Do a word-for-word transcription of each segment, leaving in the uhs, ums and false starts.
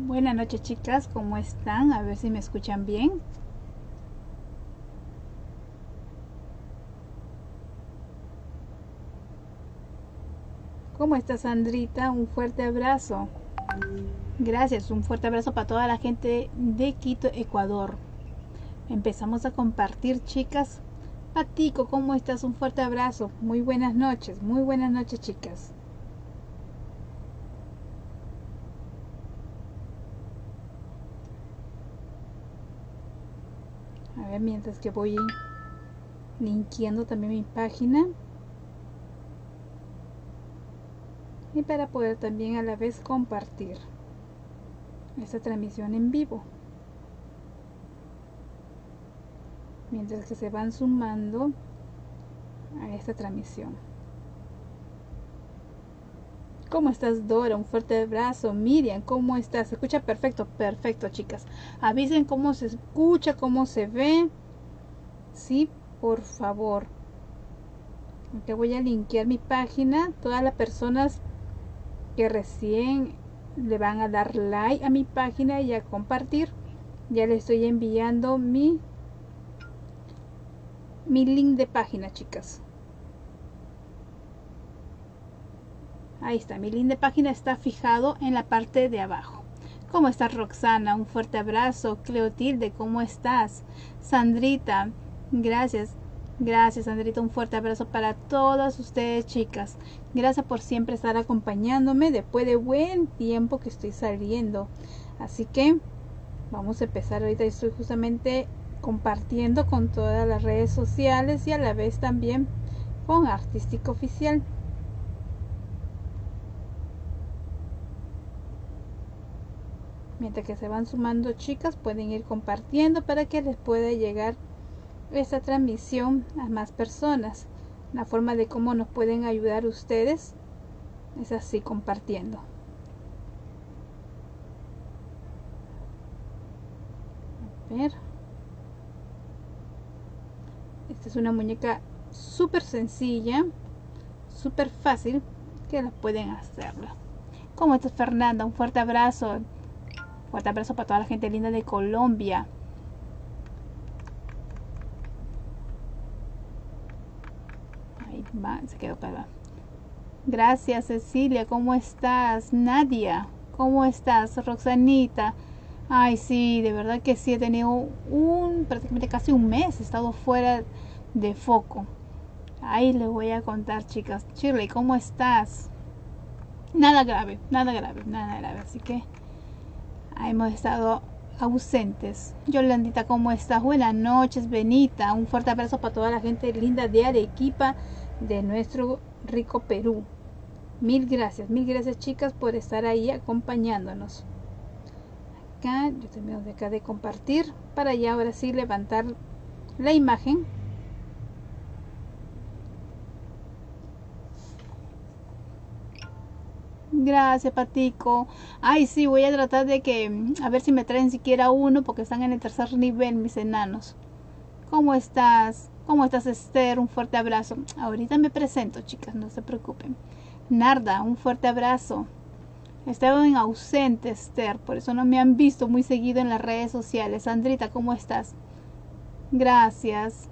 Buenas noches, chicas, ¿cómo están? A ver si me escuchan bien. ¿Cómo está Sandrita? Un fuerte abrazo. Gracias, un fuerte abrazo para toda la gente de Quito, Ecuador. Empezamos a compartir, chicas. Patico, ¿cómo estás? Un fuerte abrazo. Muy buenas noches, muy buenas noches, chicas. A ver, mientras que voy linkeando también mi página. Y para poder también a la vez compartir esta transmisión en vivo. Mientras que se van sumando a esta transmisión. ¿Cómo estás, Dora? Un fuerte abrazo. Miriam, ¿cómo estás? ¿Se escucha perfecto? Perfecto, chicas. Avisen cómo se escucha, cómo se ve. Sí, por favor. Aunque voy a linkear mi página. Todas las personas que recién le van a dar like a mi página y a compartir, ya les estoy enviando mi mi link de página, chicas. Ahí está, mi link de página está fijado en la parte de abajo. ¿Cómo estás, Roxana? Un fuerte abrazo. Cleotilde, ¿cómo estás? Sandrita, gracias. Gracias, Sandrita, un fuerte abrazo para todas ustedes, chicas. Gracias por siempre estar acompañándome después de buen tiempo que estoy saliendo. Así que vamos a empezar. Ahorita estoy justamente compartiendo con todas las redes sociales y a la vez también con Artística Oficial. Mientras que se van sumando, chicas, pueden ir compartiendo para que les pueda llegar esta transmisión a más personas. La forma de cómo nos pueden ayudar ustedes es así, compartiendo. A ver, esta es una muñeca súper sencilla, súper fácil, que la pueden hacerla. ¿Cómo estás, Fernanda? Un fuerte abrazo. Fuerte abrazo para toda la gente linda de Colombia. Va, se quedó pegada. Gracias, Cecilia, ¿cómo estás? Nadia, ¿cómo estás? Roxanita, ay sí, de verdad que sí, he tenido un, prácticamente casi un mes, he estado fuera de foco. Ahí les voy a contar, chicas. Shirley, ¿cómo estás? Nada grave, nada grave, nada grave, así que hemos estado ausentes. Yolandita, ¿cómo estás? Buenas noches, Benita, un fuerte abrazo para toda la gente linda de Arequipa, de nuestro rico Perú. Mil gracias, mil gracias, chicas, por estar ahí acompañándonos. Acá, yo termino de acá de compartir para ya ahora sí levantar la imagen. Gracias, Patico. Ay, sí, voy a tratar de que, a ver si me traen siquiera uno, porque están en el tercer nivel mis enanos. ¿Cómo estás? ¿Cómo estás, Esther? Un fuerte abrazo. Ahorita me presento, chicas, no se preocupen. Narda, un fuerte abrazo. He estado en ausente, Esther, por eso no me han visto muy seguido en las redes sociales. Sandrita, ¿cómo estás? Gracias.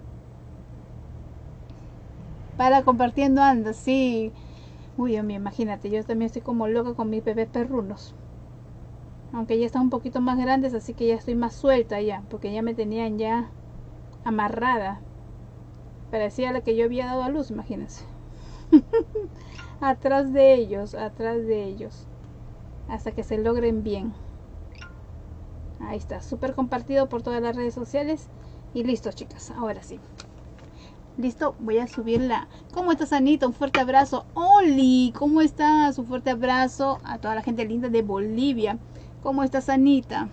Para compartiendo anda, sí. Uy, Dios mío, imagínate, yo también estoy como loca con mis bebés perrunos. Aunque ya están un poquito más grandes, así que ya estoy más suelta ya, porque ya me tenían ya amarrada. Parecía la que yo había dado a luz, imagínense. Atrás de ellos, atrás de ellos. Hasta que se logren bien. Ahí está, súper compartido por todas las redes sociales. Y listo, chicas, ahora sí. Listo, voy a subirla. ¿Cómo estás, Anita? Un fuerte abrazo. Oli, ¿cómo estás? Un fuerte abrazo a toda la gente linda de Bolivia. ¿Cómo estás, Anita?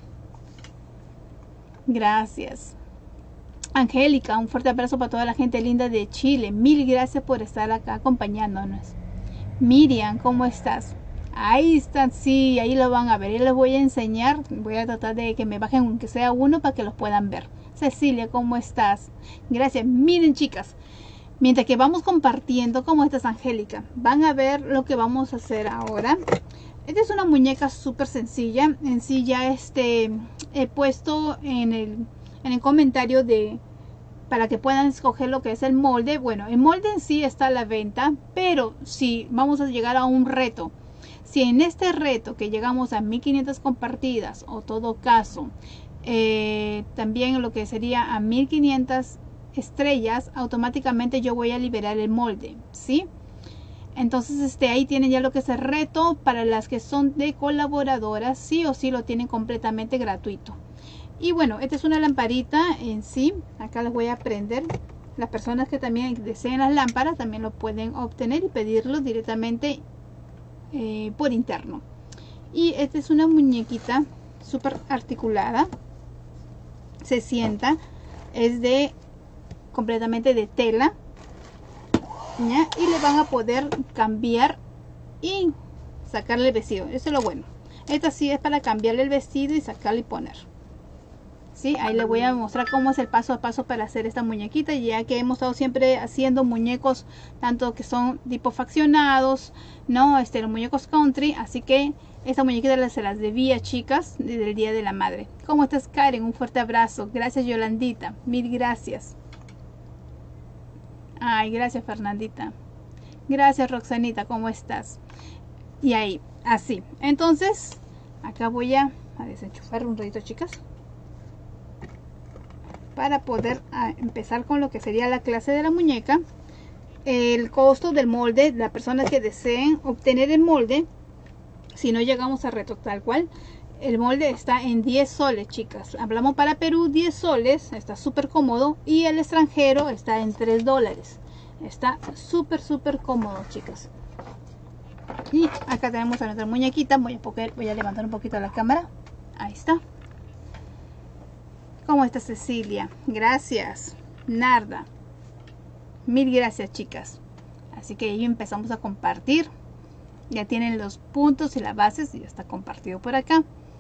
Gracias. Angélica, un fuerte abrazo para toda la gente linda de Chile. Mil gracias por estar acá acompañándonos. Miriam, ¿cómo estás? Ahí están, sí, ahí lo van a ver. Y les voy a enseñar. Voy a tratar de que me bajen aunque sea uno para que los puedan ver. Cecilia, ¿cómo estás? Gracias. Miren, chicas, mientras que vamos compartiendo, ¿cómo estás, Angélica? Van a ver lo que vamos a hacer ahora. Esta es una muñeca súper sencilla. En sí ya este he puesto en el, en el comentario de para que puedan escoger lo que es el molde. Bueno, el molde en sí está a la venta, pero si vamos a llegar a un reto, si en este reto que llegamos a mil quinientas compartidas, o todo caso eh, también lo que sería a mil quinientas estrellas, automáticamente yo voy a liberar el molde, ¿sí? Entonces este ahí tienen ya lo que es el reto. Para las que son de colaboradoras, sí o sí lo tienen completamente gratuito. Y bueno, esta es una lamparita en sí. Acá les voy a prender. Las personas que también deseen las lámparas también lo pueden obtener y pedirlo directamente eh, por interno. Y esta es una muñequita súper articulada. Se sienta. Es de completamente de tela, ¿ya? Y le van a poder cambiar y sacarle el vestido. Eso es lo bueno. Esta sí es para cambiarle el vestido y sacarle y poner. Sí, ahí les voy a mostrar cómo es el paso a paso para hacer esta muñequita, ya que hemos estado siempre haciendo muñecos tanto que son tipo faccionados, no, este, los muñecos country, así que esta muñequita se las debía, chicas, desde el Día de la Madre. ¿Cómo estás, Karen? Un fuerte abrazo. Gracias, Yolandita. Mil gracias. Ay, gracias, Fernandita. Gracias, Roxanita. ¿Cómo estás? Y ahí, así. Entonces, acá voy a, a desenchufar un ratito, chicas, para poder a, empezar con lo que sería la clase de la muñeca. El costo del molde, las personas que deseen obtener el molde, si no llegamos a reto tal cual, el molde está en diez soles, chicas. Hablamos para Perú, diez soles, está súper cómodo. Y el extranjero está en tres dólares. Está súper, súper cómodo, chicas. Y acá tenemos a nuestra muñequita. Voy a, poder, voy a levantar un poquito la cámara. Ahí está. ¿Cómo está, Cecilia? Gracias. Narda. Mil gracias, chicas. Así que ya empezamos a compartir. Ya tienen los puntos y las bases. Y ya está compartido por acá.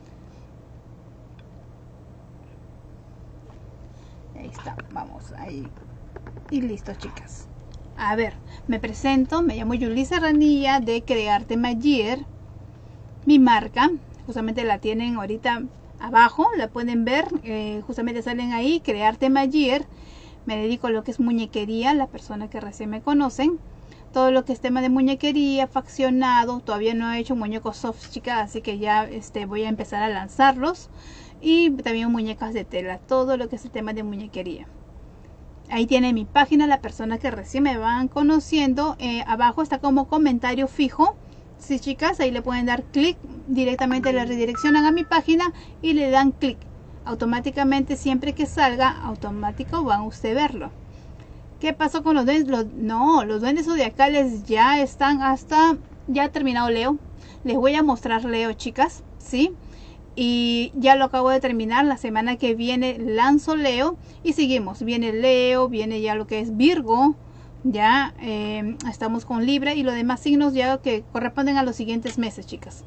Ahí está. Vamos ahí. Y listo, chicas. A ver, me presento. Me llamo Yulisa Ranilla de Crearte Magier. Mi marca. Justamente la tienen ahorita abajo. La pueden ver. Eh, justamente salen ahí. Crearte Magier. Me dedico a lo que es muñequería. Las personas que recién me conocen. Todo lo que es tema de muñequería, faccionado. Todavía no he hecho muñecos soft, chicas, así que ya este, voy a empezar a lanzarlos. Y también muñecas de tela, todo lo que es el tema de muñequería. Ahí tiene mi página, la persona que recién me van conociendo. Eh, abajo está como comentario fijo. Sí, chicas, ahí le pueden dar clic, directamente le redireccionan a mi página y le dan clic. Automáticamente, siempre que salga, automático van a usted verlo. ¿Qué pasó con los duendes? Los, no, los duendes zodiacales ya están hasta... Ya ha terminado Leo. Les voy a mostrar Leo, chicas, ¿sí? Y ya lo acabo de terminar. La semana que viene lanzo Leo. Y seguimos. Viene Leo, viene ya lo que es Virgo. Ya eh, estamos con Libra. Y los demás signos ya que corresponden a los siguientes meses, chicas.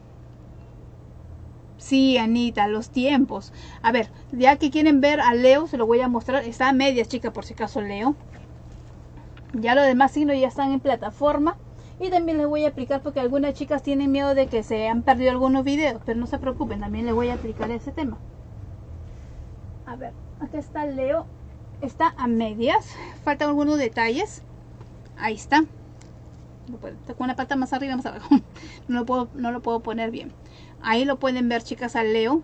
Sí, Anita, los tiempos. A ver, ya que quieren ver a Leo, se lo voy a mostrar. Está a medias, chicas, por si acaso Leo. Ya los demás signos ya están en plataforma. Y también les voy a aplicar porque algunas chicas tienen miedo de que se han perdido algunos videos. Pero no se preocupen, también les voy a aplicar ese tema. A ver, acá está Leo. Está a medias. Faltan algunos detalles. Ahí está. Está con una pata más arriba, más abajo. No lo puedo, no lo puedo poner bien. Ahí lo pueden ver, chicas, a Leo.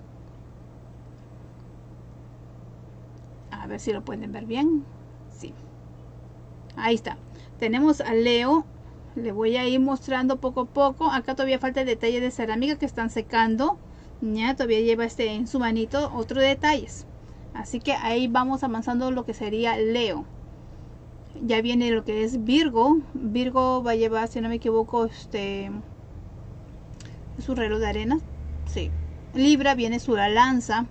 A ver si lo pueden ver bien. Sí. Ahí está. Tenemos a Leo. Le voy a ir mostrando poco a poco. Acá todavía falta el detalle de cerámica que están secando. Ya todavía lleva este en su manito otros detalles. Así que ahí vamos avanzando lo que sería Leo. Ya viene lo que es Virgo. Virgo va a llevar, si no me equivoco, este... su reloj de arena. Sí. Libra viene su lanza.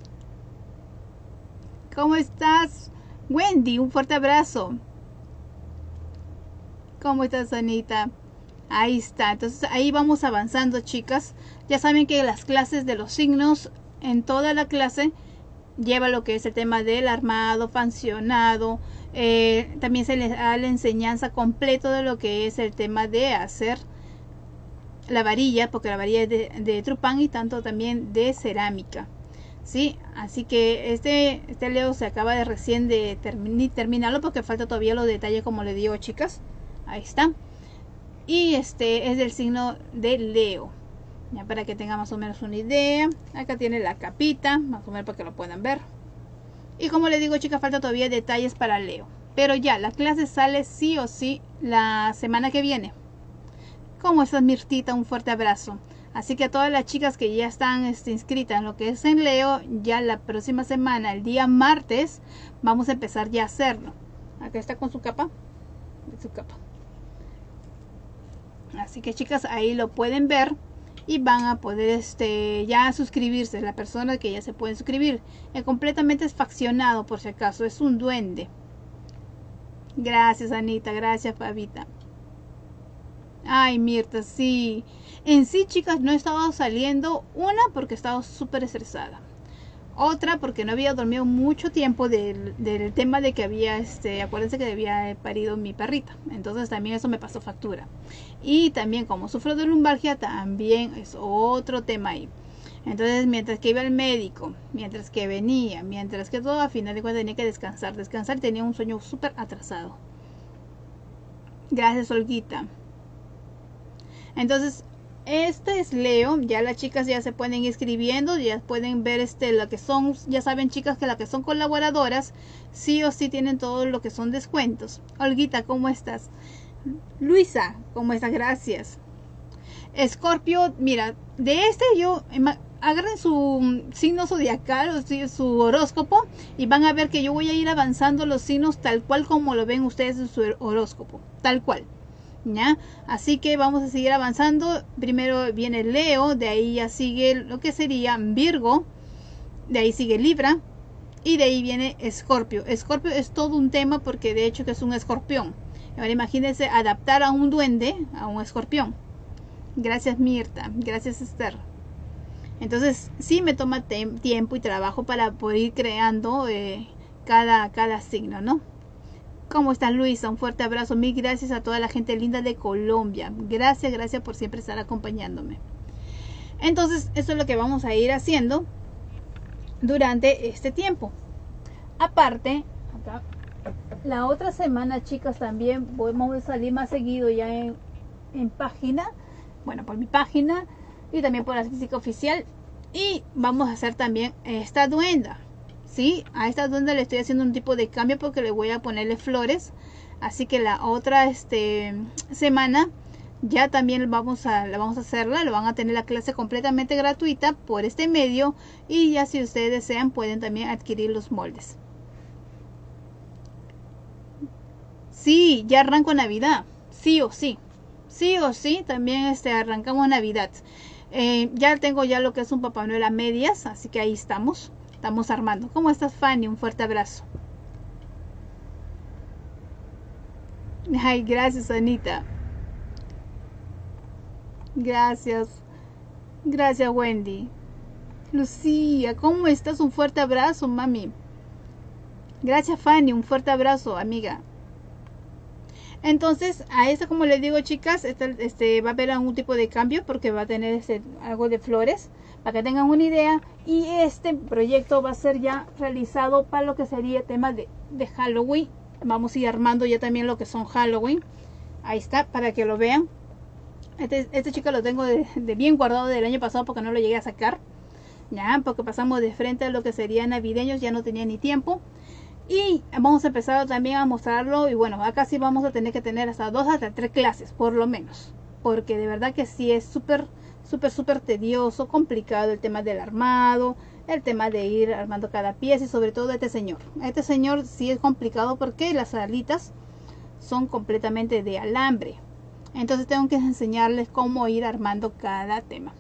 ¿Cómo estás, Wendy? Un fuerte abrazo. ¿Cómo estás, Anita? Ahí está. Entonces ahí vamos avanzando, chicas. Ya saben que las clases de los signos, en toda la clase lleva lo que es el tema del armado, faccionado. Eh, también se les da la enseñanza completa de lo que es el tema de hacer la varilla, porque la varilla es de, de Trupán y tanto también de cerámica. Sí, así que este, este Leo se acaba de recién de termin terminarlo porque falta todavía los detalles, como le digo, chicas. Ahí está. Y este es del signo de Leo. Ya para que tengan más o menos una idea. Acá tiene la capita, más o menos para que lo puedan ver. Y como les digo, chicas, falta todavía detalles para Leo. Pero ya, la clase sale sí o sí la semana que viene. ¿Cómo estás, Mirtita? Un fuerte abrazo. Así que a todas las chicas que ya están este, inscritas en lo que es en Leo, ya la próxima semana, el día martes, vamos a empezar ya a hacerlo. Acá está con su capa. Su capa. Así que, chicas, ahí lo pueden ver. Y van a poder este, ya suscribirse. La persona que ya se pueden suscribir. Es completamente es faccionado, por si acaso. Es un duende. Gracias, Anita. Gracias, Fabita. Ay, Mirta, sí. En sí, chicas, no he estado saliendo. Una, porque he estado súper estresada. Otra, porque no había dormido mucho tiempo del, del tema de que había, este, acuérdense que había parido mi perrita. Entonces también eso me pasó factura. Y también como sufro de lumbalgia, también es otro tema ahí. Entonces, mientras que iba al médico, mientras que venía, mientras que todo, a final de cuentas tenía que descansar. Descansar, tenía un sueño súper atrasado. Gracias, Olguita. Entonces, este es Leo. Ya las chicas ya se pueden ir escribiendo, ya pueden ver este lo que son, ya saben, chicas, que las que son colaboradoras sí o sí tienen todo lo que son descuentos. Olguita, ¿cómo estás? Luisa, ¿cómo estás? Gracias. Escorpio, mira, de este yo agarren su signo zodiacal o su horóscopo y van a ver que yo voy a ir avanzando los signos tal cual como lo ven ustedes en su horóscopo, tal cual. ¿Ya? Así que vamos a seguir avanzando. Primero viene Leo, de ahí ya sigue lo que sería Virgo, de ahí sigue Libra y de ahí viene Escorpio. Escorpio es todo un tema porque de hecho que es un escorpión. Ahora imagínense adaptar a un duende a un escorpión. Gracias, Mirta. Gracias, Esther. Entonces sí me toma tiempo y trabajo para poder ir creando eh, cada, cada signo, ¿no? ¿Cómo estás, Luisa? Un fuerte abrazo. Mil gracias a toda la gente linda de Colombia. Gracias, gracias por siempre estar acompañándome. Entonces, eso es lo que vamos a ir haciendo durante este tiempo. Aparte, acá, la otra semana, chicas, también vamos a salir más seguido ya en, en página. Bueno, por mi página y también por la física oficial. Y vamos a hacer también esta duenda. ¿Sí? A esta duenda le estoy haciendo un tipo de cambio porque le voy a ponerle flores. Así que la otra este, semana ya también vamos a, la vamos a hacerla. Lo van a tener la clase completamente gratuita por este medio. Y ya si ustedes desean pueden también adquirir los moldes. Sí, ya arranco Navidad. Sí o sí. Sí o sí, también este, arrancamos Navidad. Eh, ya tengo ya lo que es un Papá Noel a medias. Así que ahí estamos. Estamos armando. ¿Cómo estás, Fanny? Un fuerte abrazo. Ay, gracias, Anita. Gracias. Gracias, Wendy. Lucía, ¿cómo estás? Un fuerte abrazo, mami. Gracias, Fanny. Un fuerte abrazo, amiga. Entonces, a esta, como les digo, chicas, este, este va a haber algún tipo de cambio porque va a tener este, algo de flores. Para que tengan una idea, y este proyecto va a ser ya realizado para lo que sería tema de, de Halloween. Vamos a ir armando ya también lo que son Halloween. Ahí está, para que lo vean. Este, este chico lo tengo de, de bien guardado del año pasado porque no lo llegué a sacar. Ya, porque pasamos de frente a lo que sería navideños, ya no tenía ni tiempo. Y vamos a empezar también a mostrarlo. Y bueno, acá sí vamos a tener que tener hasta dos, hasta tres clases, por lo menos. Porque de verdad que sí es súper... súper súper tedioso, complicado el tema del armado, el tema de ir armando cada pieza y sobre todo este señor. Este señor sí es complicado porque las alitas son completamente de alambre. Entonces tengo que enseñarles cómo ir armando cada tema.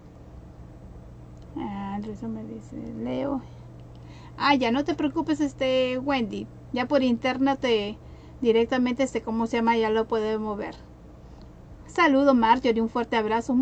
Ah, eso me dice Leo. Ah, ya no te preocupes, este Wendy. Ya por internet te, directamente este cómo se llama, ya lo podemos ver. Saludo, Marjorie, un fuerte abrazo.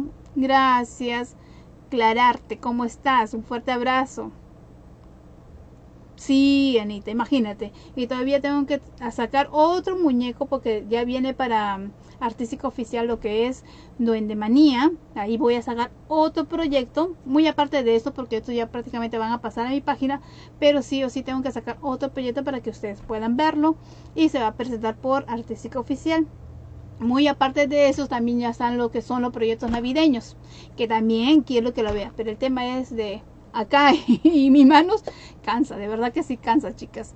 Gracias. Clararte, ¿cómo estás? Un fuerte abrazo. Sí, Anita, imagínate. Y todavía tengo que sacar otro muñeco porque ya viene para um, Artística Oficial lo que es Duende Manía. Ahí voy a sacar otro proyecto, muy aparte de esto, porque estos ya prácticamente van a pasar a mi página, pero sí o sí tengo que sacar otro proyecto para que ustedes puedan verlo y se va a presentar por Artística Oficial. Muy aparte de eso, también ya están lo que son los proyectos navideños, que también quiero que lo vean, pero el tema es de acá y mis manos cansa, de verdad que sí cansa, chicas.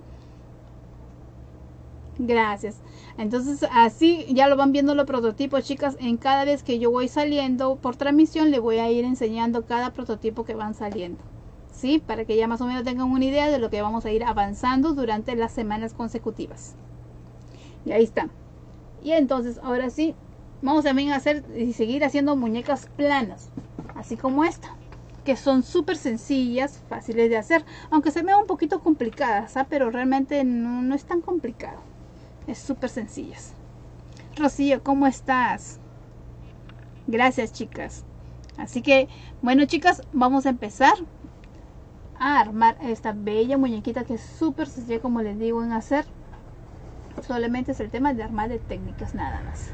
Gracias. Entonces así ya lo van viendo los prototipos, chicas. En cada vez que yo voy saliendo por transmisión le voy a ir enseñando cada prototipo que van saliendo, ¿sí? Para que ya más o menos tengan una idea de lo que vamos a ir avanzando durante las semanas consecutivas. Y ahí está. Y entonces ahora sí vamos también a hacer y seguir haciendo muñecas planas, así como esta, que son súper sencillas, fáciles de hacer, aunque se vean un poquito complicadas, ¿ah? Pero realmente no, no es tan complicado, es súper sencillas. Rocío, ¿cómo estás? Gracias, chicas. Así que bueno, chicas, vamos a empezar a armar esta bella muñequita que es súper sencilla, como les digo, en hacer. Solamente es el tema de armar de técnicas nada más.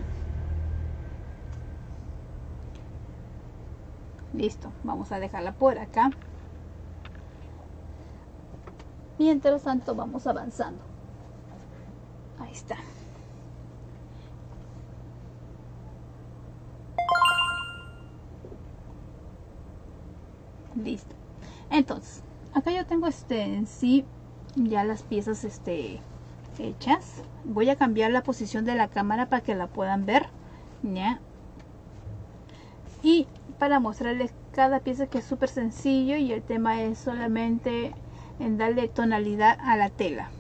Listo, vamos a dejarla por acá. Mientras tanto vamos avanzando. Ahí está. Listo. Entonces, acá yo tengo este en sí ya las piezas este hechas. Voy a cambiar la posición de la cámara para que la puedan ver, ¿ya? Y para mostrarles cada pieza, que es súper sencillo, y el tema es solamente en darle tonalidad a la tela.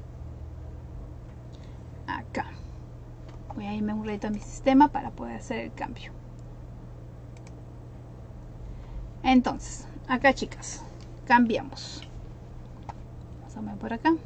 Acá voy a irme un ratito a mi sistema para poder hacer el cambio. Entonces acá, chicas, cambiamos. Vamos a ver por acá.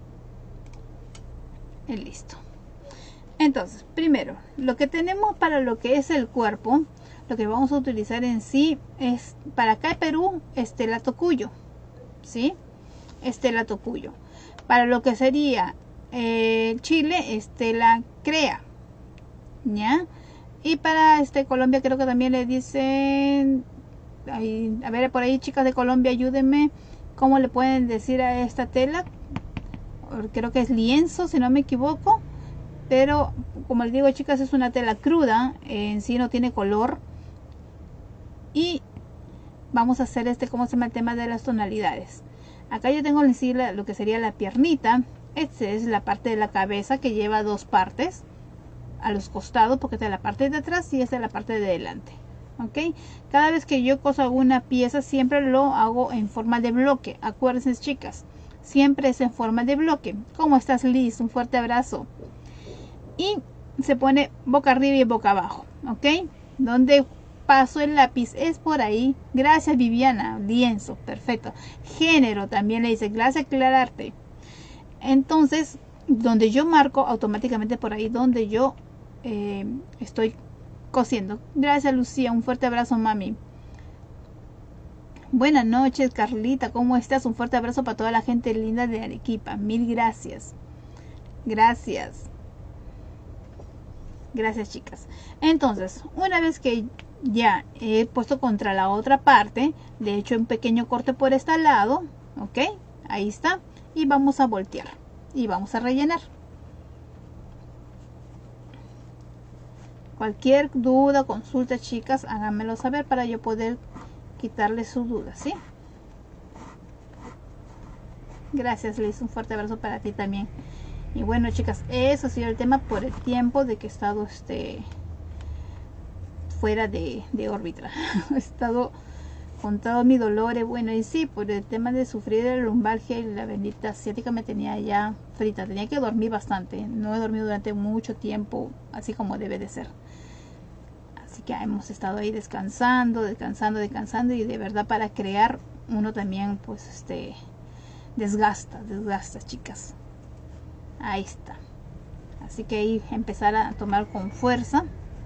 Y listo. Entonces, primero, lo que tenemos para lo que es el cuerpo, lo que vamos a utilizar en sí es, para acá en Perú, Estela Tocuyo, ¿sí? Estela Tocuyo. Para lo que sería eh, Chile, Estela Crea, ¿ya? Y para este Colombia creo que también le dicen, ahí, a ver, por ahí, chicas de Colombia, ayúdenme, ¿cómo le pueden decir a esta tela? Creo que es lienzo, si no me equivoco, pero como les digo, chicas, es una tela cruda, en sí no tiene color. Y vamos a hacer este, ¿cómo se llama? El tema de las tonalidades. Acá yo tengo en sí la, lo que sería la piernita. Esta es la parte de la cabeza que lleva dos partes a los costados, porque esta es la parte de atrás y esta es la parte de delante, ¿ok? Cada vez que yo coso alguna pieza siempre lo hago en forma de bloque. Acuérdense, chicas, siempre es en forma de bloque. ¿Cómo estás, Liz? Un fuerte abrazo. Y se pone boca arriba y boca abajo, ¿ok? Donde paso el lápiz es por ahí. Gracias, Viviana. Lienzo, perfecto. Género también le dice, gracias, aclararte. Entonces, donde yo marco, automáticamente por ahí donde yo eh, estoy cosiendo. Gracias, Lucía. Un fuerte abrazo, mami. Buenas noches, Carlita, ¿cómo estás? Un fuerte abrazo para toda la gente linda de Arequipa. Mil gracias. Gracias. Gracias, chicas. Entonces, una vez que ya he puesto contra la otra parte, le he hecho un pequeño corte por este lado, ¿ok? Ahí está. Y vamos a voltear. Y vamos a rellenar. Cualquier duda, consulta, chicas, háganmelo saber para yo poder quitarle su duda, ¿sí? Gracias, Liz, un fuerte abrazo para ti también. Y bueno, chicas, eso ha sido el tema por el tiempo de que he estado este fuera de, de órbita. He estado con todo mi dolor, bueno, y sí, por el tema de sufrir de la lumbalgia y la bendita asiática me tenía ya frita. Tenía que dormir bastante, no he dormido durante mucho tiempo, así como debe de ser. Así que hemos estado ahí descansando, descansando, descansando, y de verdad para crear uno también pues este desgasta, desgasta, chicas. Ahí está. Así que ahí empezar a tomar con fuerza,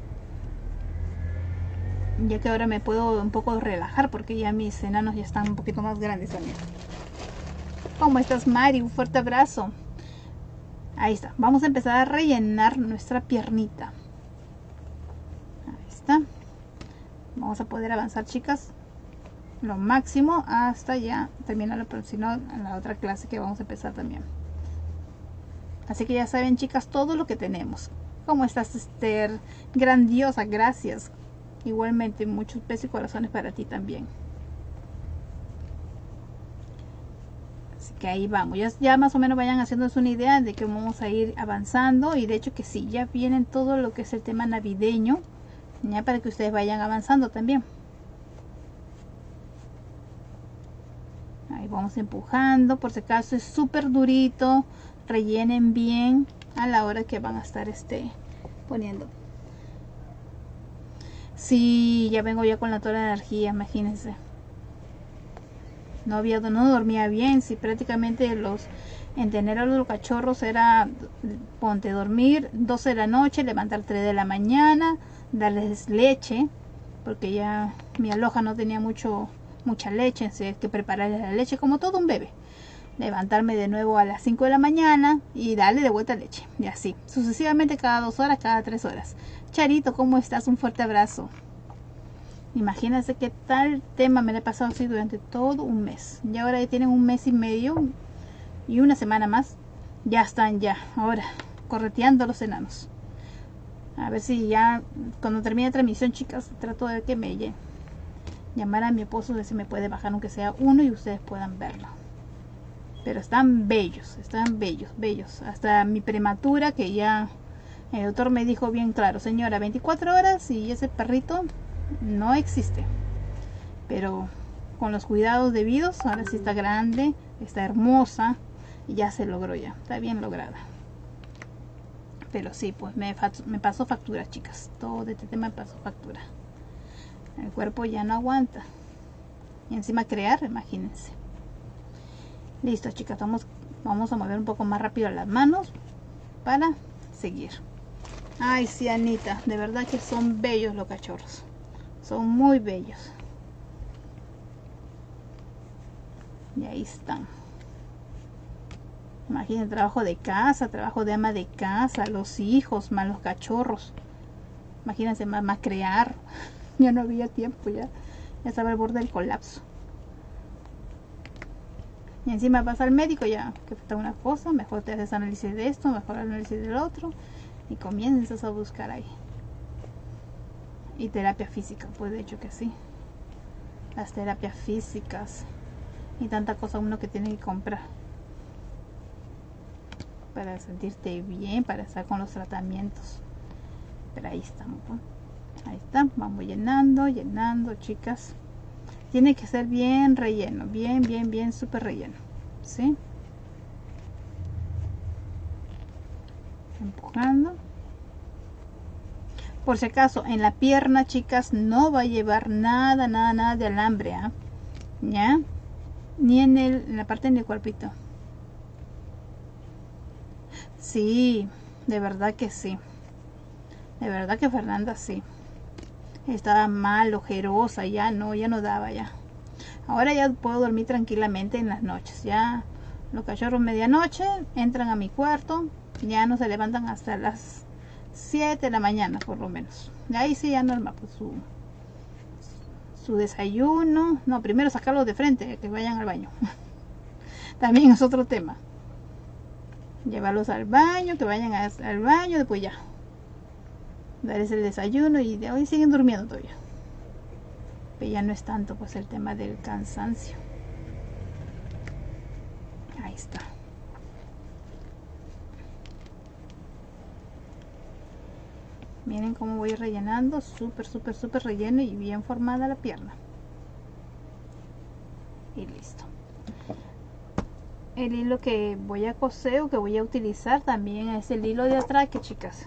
ya que ahora me puedo un poco relajar porque ya mis enanos ya están un poquito más grandes también. ¿Cómo estás, Mari? Un fuerte abrazo. Ahí está. Vamos a empezar a rellenar nuestra piernita. Ahí está. Vamos a poder avanzar, chicas, lo máximo hasta ya terminarlo, pero si no, en la otra clase que vamos a empezar también. Así que ya saben, chicas, todo lo que tenemos. ¿Cómo estás, Esther? Grandiosa, gracias. Igualmente, muchos besos y corazones para ti también. Así que ahí vamos. Ya, ya más o menos vayan haciéndose una idea de que vamos a ir avanzando. Y de hecho que sí, ya vienen todo lo que es el tema navideño. Ya para que ustedes vayan avanzando también. Ahí vamos empujando. Por si acaso es súper durito. Rellenen bien a la hora que van a estar este, poniendo. Sí, ya vengo ya con la toda la energía, imagínense. No había, no dormía bien. Si prácticamente los en tener a los cachorros era ponte dormir doce de la noche, levantar tres de la mañana, darles leche, porque ya mi aloja no tenía mucho mucha leche, así hay que prepararles la leche como todo un bebé. Levantarme de nuevo a las cinco de la mañana y darle de vuelta leche, y así sucesivamente cada dos horas, cada tres horas. Charito, ¿cómo estás? Un fuerte abrazo. Imagínense qué tal tema me le he pasado así durante todo un mes. Y ahora ya tienen un mes y medio y una semana más. Ya están ya, ahora, correteando los enanos. A ver si ya, cuando termine la transmisión, chicas, trato de que me llegue. Llamar a mi esposo, de si me puede bajar aunque sea uno y ustedes puedan verlo. Pero están bellos, están bellos, bellos. Hasta mi prematura, que ya el doctor me dijo bien claro, señora, veinticuatro horas y ese perrito no existe. Pero con los cuidados debidos, ahora sí está grande, está hermosa y ya se logró ya, está bien lograda. Pero sí, pues me, me pasó factura, chicas. Todo este tema me pasó factura. El cuerpo ya no aguanta. Y encima crear, imagínense. Listo, chicas, vamos, vamos a mover un poco más rápido las manos para seguir. Ay, sí, Anita, de verdad que son bellos los cachorros. Son muy bellos. Y ahí están. Imaginen, trabajo de casa, trabajo de ama de casa, los hijos, más los cachorros. Imagínense, más, más crear. Ya no había tiempo, ya, ya estaba al borde del colapso. Y encima vas al médico, ya que falta una cosa, mejor te haces análisis de esto, mejor análisis del otro, y comienzas a buscar ahí. Y terapia física, pues de hecho que sí. Las terapias físicas y tanta cosa uno que tiene que comprar para sentirte bien, para estar con los tratamientos. Pero ahí estamos, ¿no? Ahí está, vamos llenando, llenando, chicas. Tiene que ser bien relleno, bien, bien, bien, súper relleno, ¿sí? Empujando. Por si acaso, en la pierna, chicas, no va a llevar nada, nada, nada de alambre, ¿eh? ¿Ya? Ni en, el, en la parte del cuerpito. Sí, de verdad que sí. De verdad que Fernanda sí. Estaba mal, ojerosa, ya no, ya no daba ya. Ahora ya puedo dormir tranquilamente en las noches. Ya los cachorros medianoche entran a mi cuarto, ya no se levantan hasta las siete de la mañana por lo menos. Y ahí sí ya normal, pues su, su desayuno. No, primero sacarlos de frente, que vayan al baño. También es otro tema. Llevarlos al baño, que vayan al baño, después ya darles el desayuno y de hoy siguen durmiendo todavía. Pero ya no es tanto pues el tema del cansancio. Ahí está. Miren cómo voy rellenando, súper, súper, súper relleno y bien formada la pierna. Y listo. El hilo que voy a coser o que voy a utilizar también es el hilo de atraque, chicas.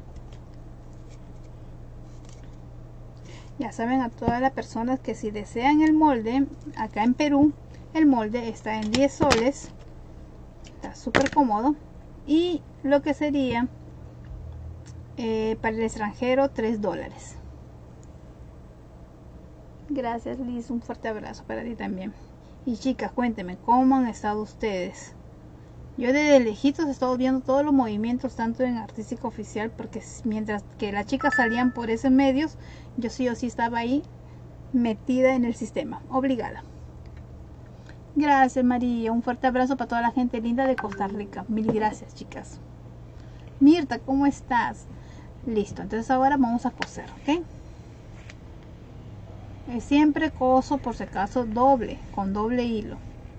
Ya saben a todas las personas que si desean el molde, acá en Perú, el molde está en diez soles. Está súper cómodo. Y lo que sería eh, para el extranjero, tres dólares. Gracias, Liz. Un fuerte abrazo para ti también. Y chicas, cuéntenme, ¿cómo han estado ustedes? Yo desde lejitos he estado viendo todos los movimientos, tanto en Artística Oficial, porque mientras que las chicas salían por esos medios, yo sí o sí estaba ahí, metida en el sistema, obligada. Gracias, María. Un fuerte abrazo para toda la gente linda de Costa Rica. Mil gracias, chicas. Mirta, ¿cómo estás? Listo, entonces ahora vamos a coser, ¿ok? Siempre coso, por si acaso, doble, con doble hilo.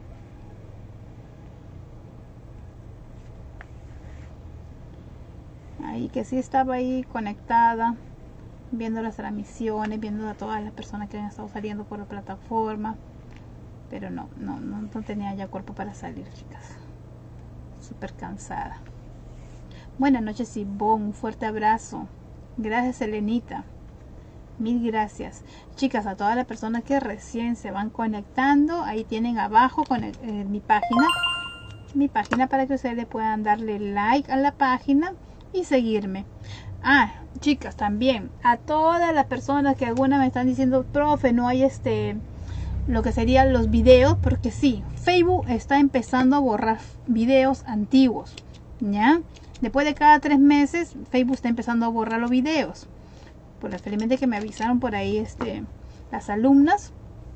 Ahí que sí estaba ahí conectada, viendo las transmisiones, viendo a todas las personas que han estado saliendo por la plataforma. Pero no, no, no, no tenía ya cuerpo para salir, chicas. Súper cansada. Buenas noches, Ivonne. Un fuerte abrazo. Gracias, Elenita. Mil gracias. Chicas, a todas las personas que recién se van conectando, ahí tienen abajo con el, eh, mi página. Mi página para que ustedes le puedan darle like a la página y seguirme. Ah, chicas, también a todas las personas que alguna me están diciendo, profe, no hay este... lo que serían los videos, porque sí, Facebook está empezando a borrar videos antiguos, ¿ya? Después de cada tres meses, Facebook está empezando a borrar los videos. Por las felizmente que me avisaron por ahí este, las alumnas.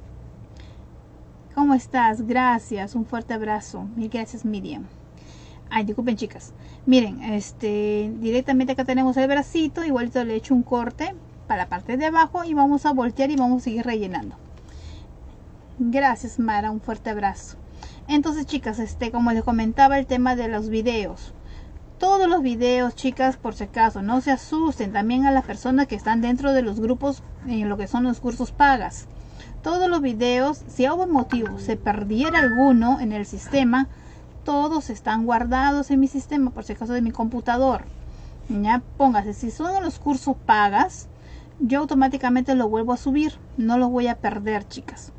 ¿Cómo estás? Gracias, un fuerte abrazo. Mil gracias, Miriam. Ay, disculpen, chicas. Miren, este, directamente acá tenemos el bracito, igualito le he hecho un corte para la parte de abajo y vamos a voltear y vamos a seguir rellenando. Gracias, Mara, un fuerte abrazo. Entonces, chicas, este, como les comentaba, el tema de los videos. Todos los videos, chicas, por si acaso, no se asusten. También a las personas que están dentro de los grupos, en lo que son los cursos pagas. Todos los videos, si a algún motivo se perdiera alguno en el sistema, todos están guardados en mi sistema, por si acaso de mi computador. Ya, póngase, si son los cursos pagas, yo automáticamente lo vuelvo a subir. No los voy a perder, chicas.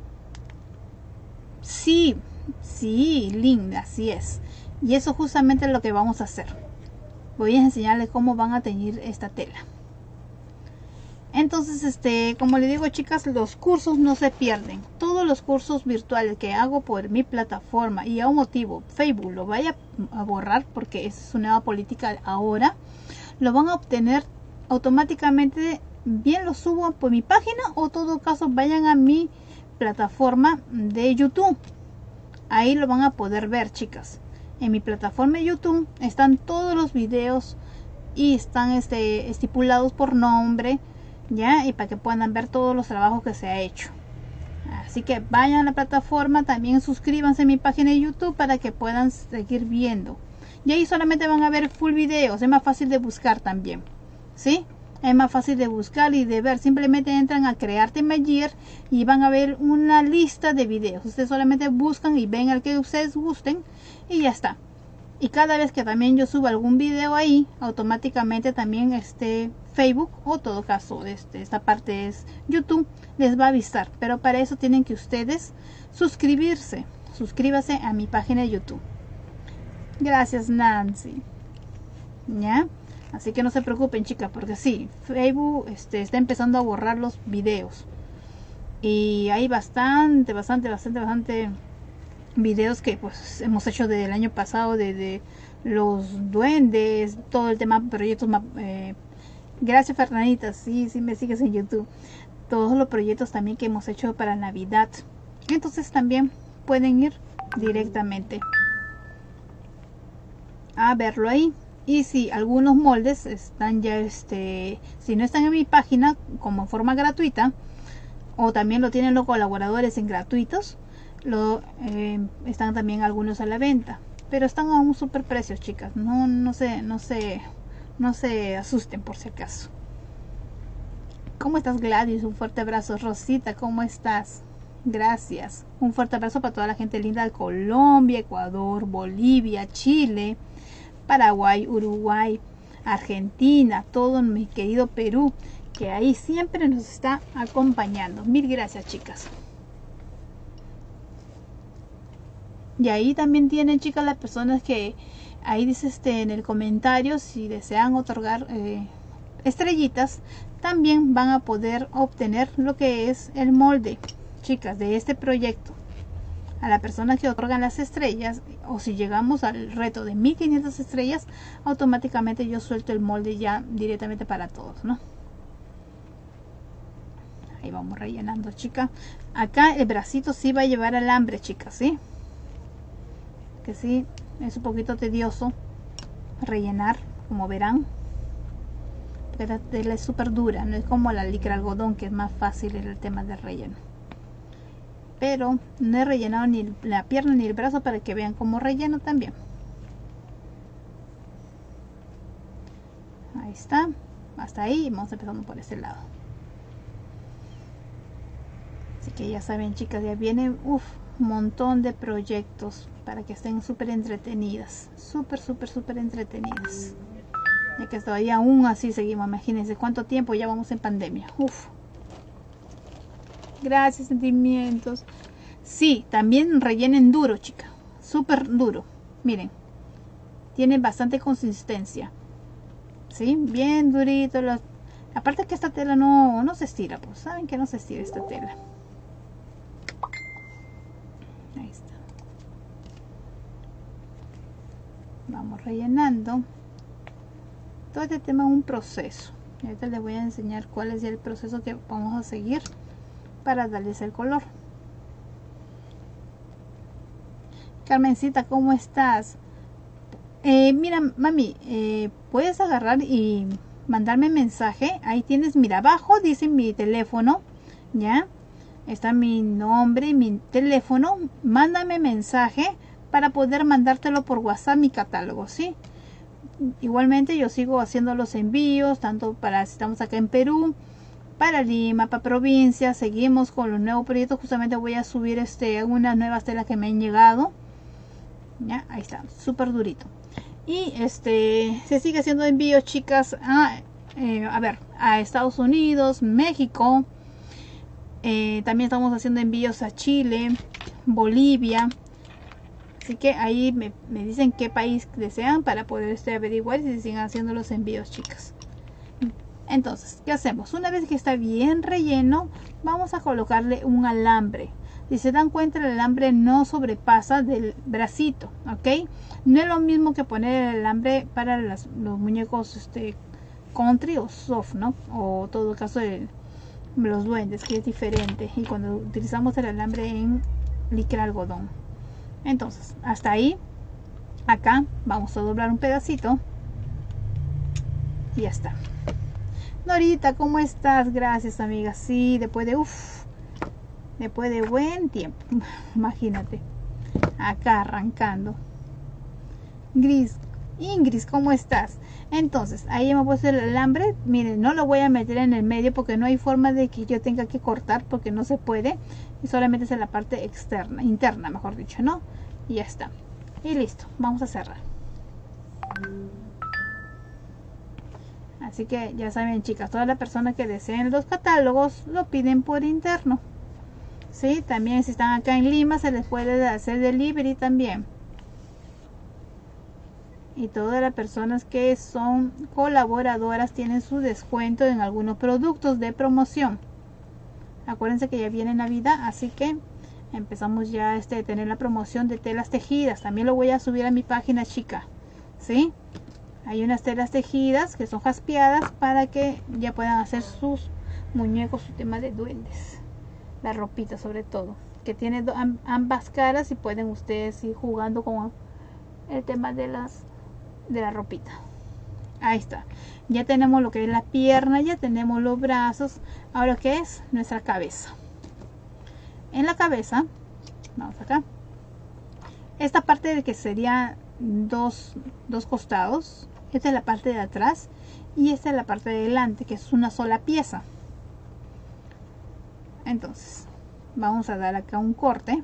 Sí, sí, linda, así es. Y eso justamente es lo que vamos a hacer. Voy a enseñarles cómo van a teñir esta tela. Entonces, este, como les digo, chicas, los cursos no se pierden. Todos los cursos virtuales que hago por mi plataforma y a un motivo Facebook lo vaya a borrar, porque esa es su nueva política ahora, lo van a obtener automáticamente. Bien lo subo por mi página o en todo caso vayan a mi plataforma de YouTube. Ahí lo van a poder ver, chicas. En mi plataforma de YouTube están todos los videos y están este, estipulados por nombre, ya, y para que puedan ver todos los trabajos que se ha hecho. Así que vayan a la plataforma, también suscríbanse a mi página de YouTube para que puedan seguir viendo. Y ahí solamente van a ver full videos, es más fácil de buscar también, ¿sí? Es más fácil de buscar y de ver. Simplemente entran a Crearte Mayer y van a ver una lista de videos. Ustedes solamente buscan y ven al que ustedes gusten y ya está. Y cada vez que también yo suba algún video ahí, automáticamente también este Facebook o todo caso este, esta parte es YouTube, les va a avisar. Pero para eso tienen que ustedes suscribirse. Suscríbase a mi página de YouTube. Gracias, Nancy. ¿Ya? Así que no se preocupen, chicas, porque sí, Facebook este, está empezando a borrar los videos. Y hay bastante, bastante, bastante, bastante videos que pues hemos hecho desde el año pasado, desde los duendes, todo el tema proyectos. Eh, gracias, Fernandita, sí, sí me sigues en YouTube. Todos los proyectos también que hemos hecho para Navidad. Entonces también pueden ir directamente a verlo ahí. Y si algunos moldes están ya, este, si no están en mi página como en forma gratuita, o también lo tienen los colaboradores en gratuitos, lo, eh, están también algunos a la venta. Pero están a un super precio, chicas. No, no se, no se, no se asusten por si acaso. ¿Cómo estás, Gladys? Un fuerte abrazo. Rosita, ¿cómo estás? Gracias. Un fuerte abrazo para toda la gente linda de Colombia, Ecuador, Bolivia, Chile, Paraguay, Uruguay, Argentina, todo mi querido Perú, que ahí siempre nos está acompañando. Mil gracias, chicas. Y ahí también tienen, chicas, las personas que ahí dice este en el comentario, si desean otorgar eh, estrellitas, también van a poder obtener lo que es el molde, chicas, de este proyecto. a la persona que otorgan las estrellas, o si llegamos al reto de mil quinientas estrellas, automáticamente yo suelto el molde ya directamente para todos, ¿no? Ahí vamos rellenando, chicas. Acá el bracito sí va a llevar alambre, chicas, ¿sí? Que sí, es un poquito tedioso rellenar, como verán. Porque la tela es súper dura, no es como la licra algodón, que es más fácil en el tema del relleno. Pero no he rellenado ni la pierna ni el brazo para que vean cómo relleno también. Ahí está, hasta ahí. Vamos empezando por este lado. Así que ya saben, chicas, ya vienen uf, un montón de proyectos para que estén súper entretenidas, súper súper súper entretenidas, ya que todavía aún así seguimos. Imagínense cuánto tiempo ya vamos en pandemia. Uf. Gracias, sentimientos. Sí, también rellenen duro, chica. Súper duro. Miren. Tiene bastante consistencia. Sí, bien durito. Los... Aparte que esta tela no, no se estira. Pues saben que no se estira esta tela. Ahí está. Vamos rellenando. Todo este tema es un proceso. Y ahorita les voy a enseñar cuál es el proceso que vamos a seguir para darles el color. Carmencita, ¿cómo estás? Eh, mira, mami, eh, puedes agarrar y mandarme mensaje. Ahí tienes, mira, abajo dice mi teléfono, ¿ya? Está mi nombre y mi teléfono. Mándame mensaje para poder mandártelo por WhatsApp, mi catálogo, ¿sí? Igualmente yo sigo haciendo los envíos, tanto para si estamos acá en Perú, para Lima, para provincia. Seguimos con los nuevos proyectos. Justamente voy a subir este algunas nuevas telas que me han llegado. Ya, ahí está, súper durito. Y este se sigue haciendo envíos, chicas, a, eh, a ver, a Estados Unidos, México. Eh, también estamos haciendo envíos a Chile, Bolivia. Así que ahí me, me dicen qué país desean para poder este, averiguar si siguen haciendo los envíos, chicas. Entonces, ¿qué hacemos? Una vez que está bien relleno, vamos a colocarle un alambre. Si se dan cuenta, el alambre no sobrepasa del bracito, ¿ok? No es lo mismo que poner el alambre para las, los muñecos este, country o soft, ¿no? O todo caso de los duendes, que es diferente. Y cuando utilizamos el alambre en licra algodón. Entonces, hasta ahí. Acá vamos a doblar un pedacito. Y ya está. Norita, ¿cómo estás? Gracias, amiga. Sí, después de uff, después de buen tiempo. Imagínate. Acá arrancando. Gris, Ingrid, ¿cómo estás? Entonces, ahí hemos puesto el alambre. Miren, no lo voy a meter en el medio porque no hay forma de que yo tenga que cortar, porque no se puede. Y solamente es en la parte externa, interna, mejor dicho, ¿no? Y ya está. Y listo, vamos a cerrar. Así que ya saben, chicas, todas las personas que deseen los catálogos lo piden por interno. Sí, también si están acá en Lima se les puede hacer delivery también. Y todas las personas que son colaboradoras tienen su descuento en algunos productos de promoción. Acuérdense que ya viene Navidad, así que empezamos ya este, a tener la promoción de telas tejidas. También lo voy a subir a mi página, chica. ¿Sí? Hay unas telas tejidas que son jaspeadas para que ya puedan hacer sus muñecos, su tema de duendes. La ropita sobre todo, que tiene ambas caras y pueden ustedes ir jugando con el tema de las de la ropita. Ahí está. Ya tenemos lo que es la pierna, ya tenemos los brazos. Ahora, ¿qué es? Nuestra cabeza. En la cabeza, vamos acá. Esta parte de que sería dos, dos costados. Esta es la parte de atrás y esta es la parte de delante, que es una sola pieza. Entonces, vamos a dar acá un corte.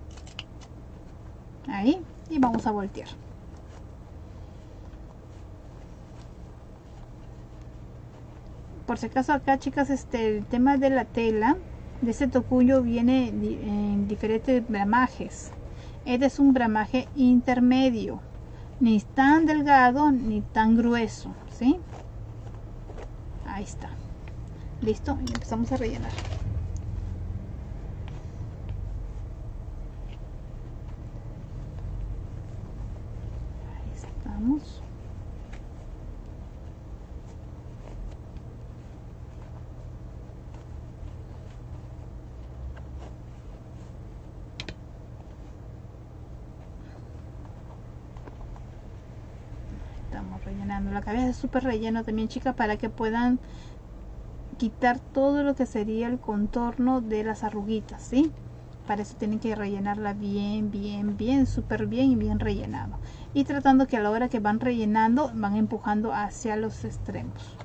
Ahí. Y vamos a voltear. Por si acaso acá, chicas, este el tema de la tela de este tocuyo viene en diferentes gramajes. Este es un gramaje intermedio, ni tan delgado ni tan grueso, ¿sí? Ahí está. Listo, y empezamos a rellenar. Veamos. Estamos rellenando. La cabeza es súper relleno también, chicas, para que puedan quitar todo lo que sería el contorno de las arruguitas, ¿sí? Para eso tienen que rellenarla bien, bien, bien, súper bien y bien rellenado. Y tratando que a la hora que van rellenando, van empujando hacia los extremos.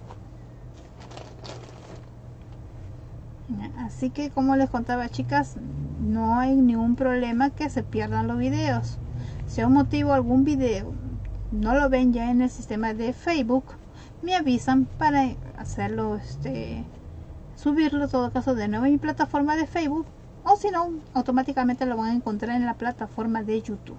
Así que, como les contaba, chicas, no hay ningún problema que se pierdan los videos. Si a un motivo algún video no lo ven ya en el sistema de Facebook, me avisan para hacerlo, este, subirlo en todo caso de nuevo en mi plataforma de Facebook, o si no, automáticamente lo van a encontrar en la plataforma de YouTube.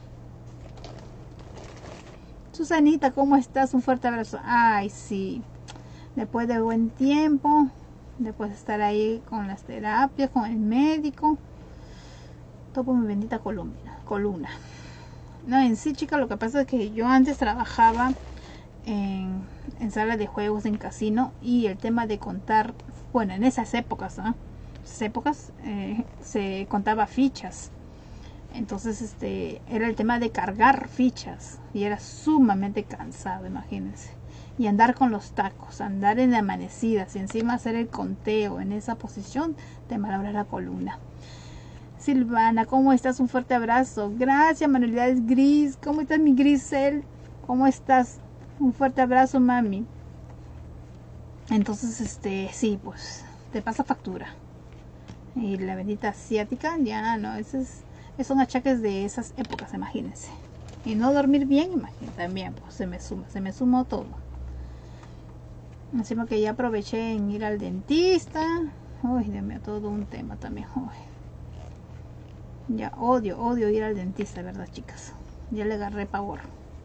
Susanita, ¿cómo estás? Un fuerte abrazo. Ay, sí, después de buen tiempo, después de estar ahí con las terapias, con el médico, todo por mi bendita columna, columna. No, en sí, chicas, lo que pasa es que yo antes trabajaba en, en sala de juegos, en casino, y el tema de contar, bueno, en esas épocas, ¿no? Esas épocas eh, se contaba fichas. Entonces, este, era el tema de cargar fichas y era sumamente cansado, imagínense. Y andar con los tacos, andar en amanecidas y encima hacer el conteo en esa posición, te malabra la columna. Silvana, ¿cómo estás? Un fuerte abrazo. Gracias, Manualidades Gris. ¿Cómo estás, mi Grisel? ¿Cómo estás? Un fuerte abrazo, mami. Entonces, este, sí, pues, te pasa factura. Y la bendita asiática, ya no, ese es, esos son achaques de esas épocas, imagínense. Y no dormir bien, imagínense, también, pues, se me suma, se me sumó todo. Encima que ya aproveché en ir al dentista. Uy, Dios mío, todo un tema también. Uy. Ya odio, odio ir al dentista, ¿verdad, chicas? Ya le agarré pavor.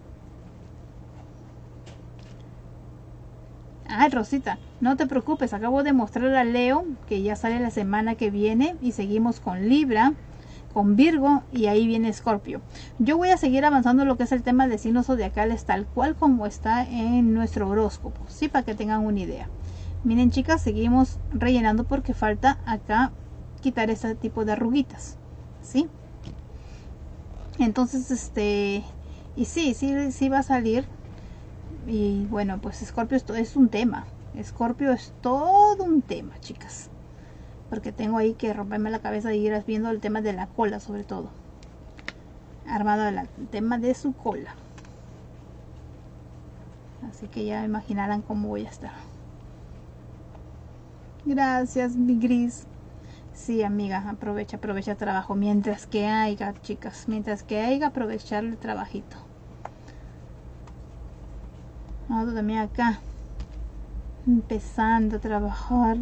Ay, Rosita, no te preocupes, acabo de mostrar a Leo que ya sale la semana que viene y seguimos con Libra, con Virgo y ahí viene Escorpio. Yo voy a seguir avanzando en lo que es el tema de signos zodiacales tal cual como está en nuestro horóscopo, sí, para que tengan una idea. Miren, chicas, seguimos rellenando porque falta acá quitar ese tipo de arruguitas, ¿sí? Entonces, este, y sí, sí, sí va a salir. Y bueno, pues Escorpio es, es un tema. Escorpio es todo un tema, chicas. Porque tengo ahí que romperme la cabeza y ir viendo el tema de la cola, sobre todo. Armado el tema de su cola. Así que ya me imaginarán cómo voy a estar. Gracias, mi Gris. Sí, amiga, aprovecha, aprovecha el trabajo. Mientras que haya, chicas, mientras que haya, aprovechar el trabajito. Nosotros también acá, empezando a trabajar.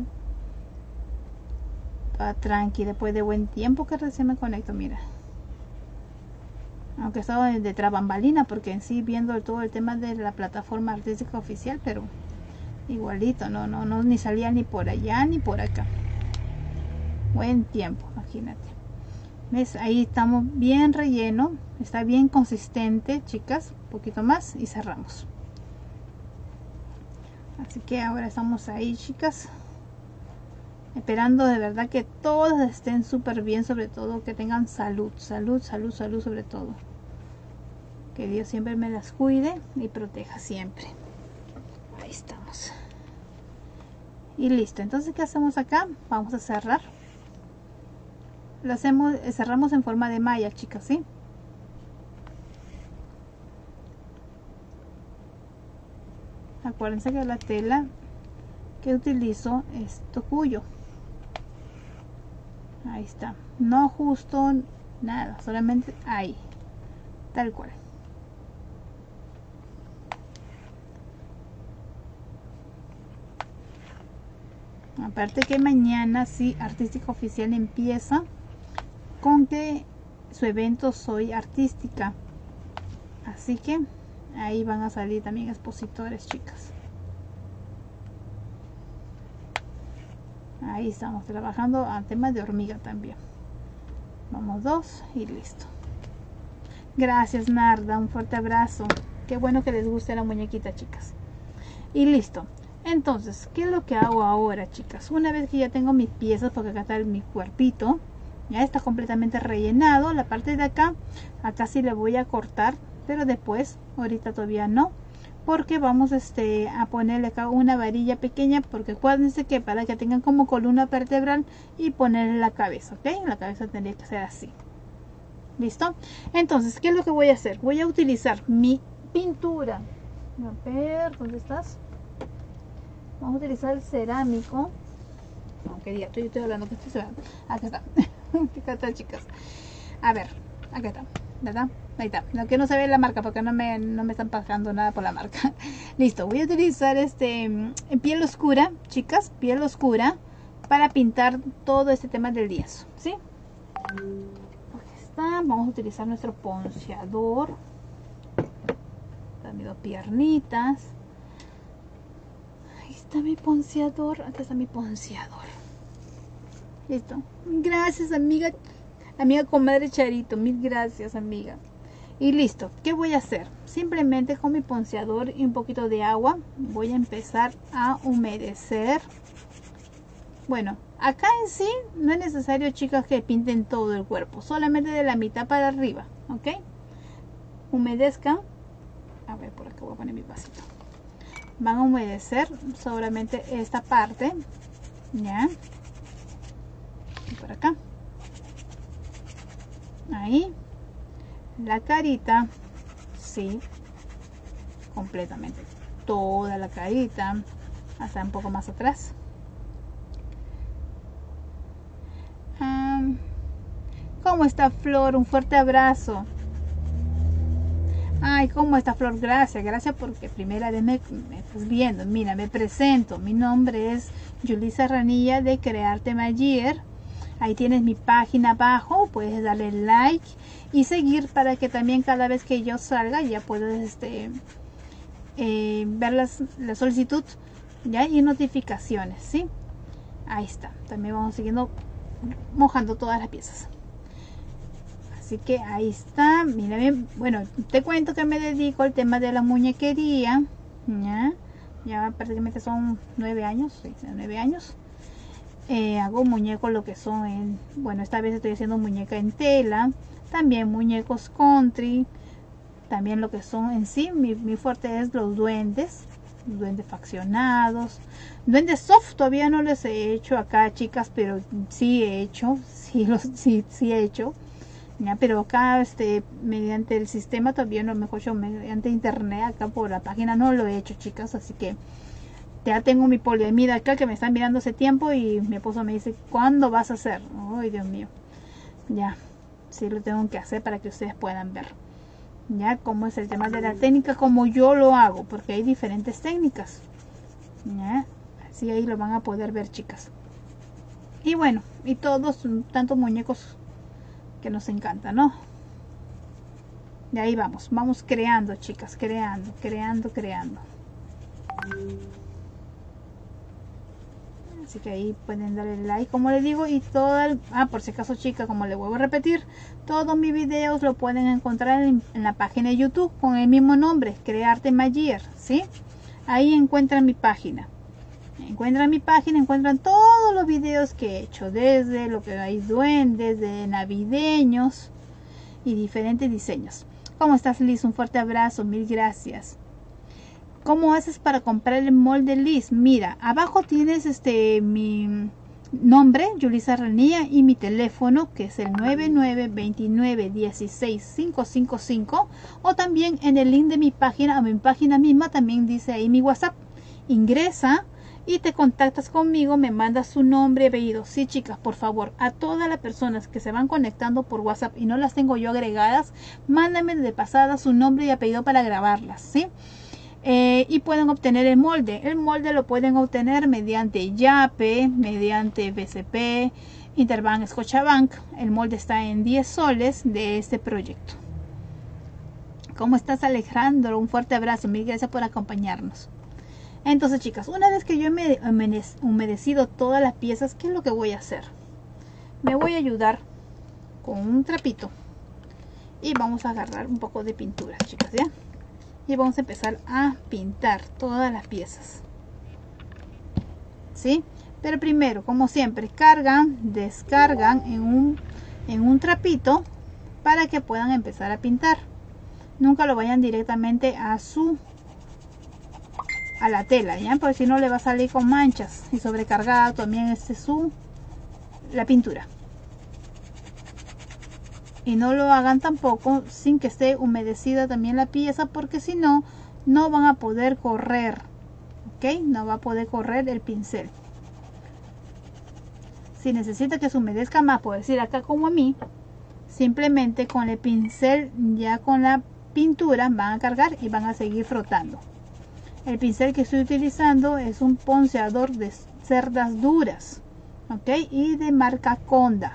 Para tranqui, después de buen tiempo que recién me conecto, mira. Aunque estaba de trabambalina, porque en sí viendo todo el tema de la plataforma artística oficial, pero igualito, no, no, no, ni salía ni por allá ni por acá. Buen tiempo, imagínate. ¿Ves? Ahí estamos bien relleno, está bien consistente, chicas. Un poquito más y cerramos. Así que ahora estamos ahí, chicas, esperando de verdad que todas estén súper bien, sobre todo que tengan salud, salud, salud, salud sobre todo. Que Dios siempre me las cuide y proteja siempre. Ahí estamos. Y listo. Entonces, ¿qué hacemos acá? Vamos a cerrar. Lo hacemos, cerramos en forma de malla, chicas, ¿sí? Acuérdense que la tela que utilizo es tocuyo. Ahí está. No justo nada, solamente ahí. Tal cual. Aparte que mañana sí, Artística Oficial empieza con que su evento Soy Artística. Así que ahí van a salir también expositores, chicas. Ahí estamos trabajando a temas de hormiga también. Vamos dos y listo. Gracias, Narda, un fuerte abrazo. Qué bueno que les guste la muñequita, chicas. Y listo. Entonces, ¿qué es lo que hago ahora, chicas? Una vez que ya tengo mis piezas, porque acá está mi cuerpito, ya está completamente rellenado. La parte de acá, acá sí le voy a cortar, pero después, ahorita todavía no, porque vamos este, a ponerle acá una varilla pequeña, porque acuérdense que para que tengan como columna vertebral y ponerle la cabeza, ¿ok? La cabeza tendría que ser así. ¿Listo? Entonces, ¿qué es lo que voy a hacer? Voy a utilizar mi pintura. A ver, ¿dónde estás? Vamos a utilizar el cerámico. No, quería, estoy, estoy hablando que estoy hablando. Acá está. Acá está, chicas. A ver, acá está. ¿Verdad? Ahí está. Lo que no se ve la marca, porque no me, no me están pagando nada por la marca. Listo. Voy a utilizar este piel oscura, chicas, piel oscura, para pintar todo este tema del lienzo, ¿sí? Aquí está. Vamos a utilizar nuestro ponceador. Mis dos piernitas. Ahí está mi ponceador. Aquí está mi ponceador. Listo. Gracias, amiga. Amiga comadre Charito. Mil gracias, amiga. Y listo. ¿Qué voy a hacer? Simplemente con mi ponceador y un poquito de agua voy a empezar a humedecer. Bueno, acá en sí no es necesario, chicas, que pinten todo el cuerpo. Solamente de la mitad para arriba. ¿Ok? Humedezcan. A ver, por acá voy a poner mi vasito. Van a humedecer solamente esta parte. Ya. Y por acá. Ahí. La carita. Sí. Completamente. Toda la carita. Hasta un poco más atrás. Um, ¿Cómo está, Flor? Un fuerte abrazo. Ay, ¿cómo está, Flor? Gracias, gracias porque primera vez me, me estás viendo. Mira, me presento. Mi nombre es Yulisa Ranilla de Crearte Magier. Ahí tienes mi página abajo. Puedes darle like y seguir para que también cada vez que yo salga ya puedas este, eh, ver las, la solicitud ya y notificaciones, ¿sí? Ahí está. También vamos siguiendo mojando todas las piezas. Así que ahí está, mira bien, bueno, te cuento que me dedico al tema de la muñequería, ya, ya prácticamente son nueve años, sí, nueve años, eh, hago muñecos lo que son, en, bueno, esta vez estoy haciendo muñeca en tela, también muñecos country, también lo que son en sí, mi, mi fuerte es los duendes, duendes faccionados, duendes soft todavía no les he hecho acá, chicas, pero sí he hecho, sí, los, sí, sí he hecho. Ya, pero acá este mediante el sistema todavía no, mejor yo mediante internet acá por la página no lo he hecho, chicas, así que ya tengo mi poliamida acá que me están mirando hace tiempo y mi esposo me dice, ¿cuándo vas a hacer? Ay, Dios mío, ya, sí lo tengo que hacer para que ustedes puedan ver ya cómo es el tema de la técnica, como yo lo hago, porque hay diferentes técnicas, ya, así ahí lo van a poder ver, chicas. Y bueno, y todos, tantos muñecos que nos encanta, ¿no? De ahí vamos, vamos creando, chicas, creando, creando, creando. Así que ahí pueden darle like, como les digo, y todo el, ah, por si acaso, chicas, como les vuelvo a repetir, todos mis videos lo pueden encontrar en, en la página de YouTube con el mismo nombre, Crearte Magier, ¿sí? Ahí encuentran mi página. Encuentran mi página, encuentran todos los videos que he hecho, desde lo que hay duendes, de navideños y diferentes diseños. ¿Cómo estás, Liz? Un fuerte abrazo, mil gracias. ¿Cómo haces para comprar el molde, Liz? Mira, abajo tienes este mi nombre, Yulisa Ranilla, y mi teléfono, que es el nueve nueve dos nueve uno seis cinco cinco cinco, o también en el link de mi página, o mi página misma, también dice ahí mi WhatsApp. Ingresa y te contactas conmigo, me mandas su nombre, apellido. Sí, chicas, por favor, a todas las personas que se van conectando por WhatsApp y no las tengo yo agregadas, mándame de pasada su nombre y apellido para grabarlas, ¿sí? Eh, y pueden obtener el molde. El molde lo pueden obtener mediante Yape, mediante B C P, Interbank, Scotiabank. El molde está en diez soles de este proyecto. ¿Cómo estás, Alejandro? Un fuerte abrazo, mil gracias por acompañarnos. Entonces, chicas, una vez que yo he humedecido todas las piezas, ¿qué es lo que voy a hacer? Me voy a ayudar con un trapito y vamos a agarrar un poco de pintura, chicas, ¿ya? y vamos a empezar a pintar todas las piezas, ¿sí? Pero primero, como siempre, cargan, descargan en un, en un trapito para que puedan empezar a pintar. Nunca lo vayan directamente a su a la tela, ya, porque si no le va a salir con manchas y sobrecargada también este su la pintura. Y no lo hagan tampoco sin que esté humedecida también la pieza, porque si no, no van a poder correr, ok, no va a poder correr el pincel. Si necesita que se humedezca más, puedo decir acá como a mí, simplemente con el pincel, ya con la pintura, van a cargar y van a seguir frotando. El pincel que estoy utilizando es un ponceador de cerdas duras, ok, y de marca Conda.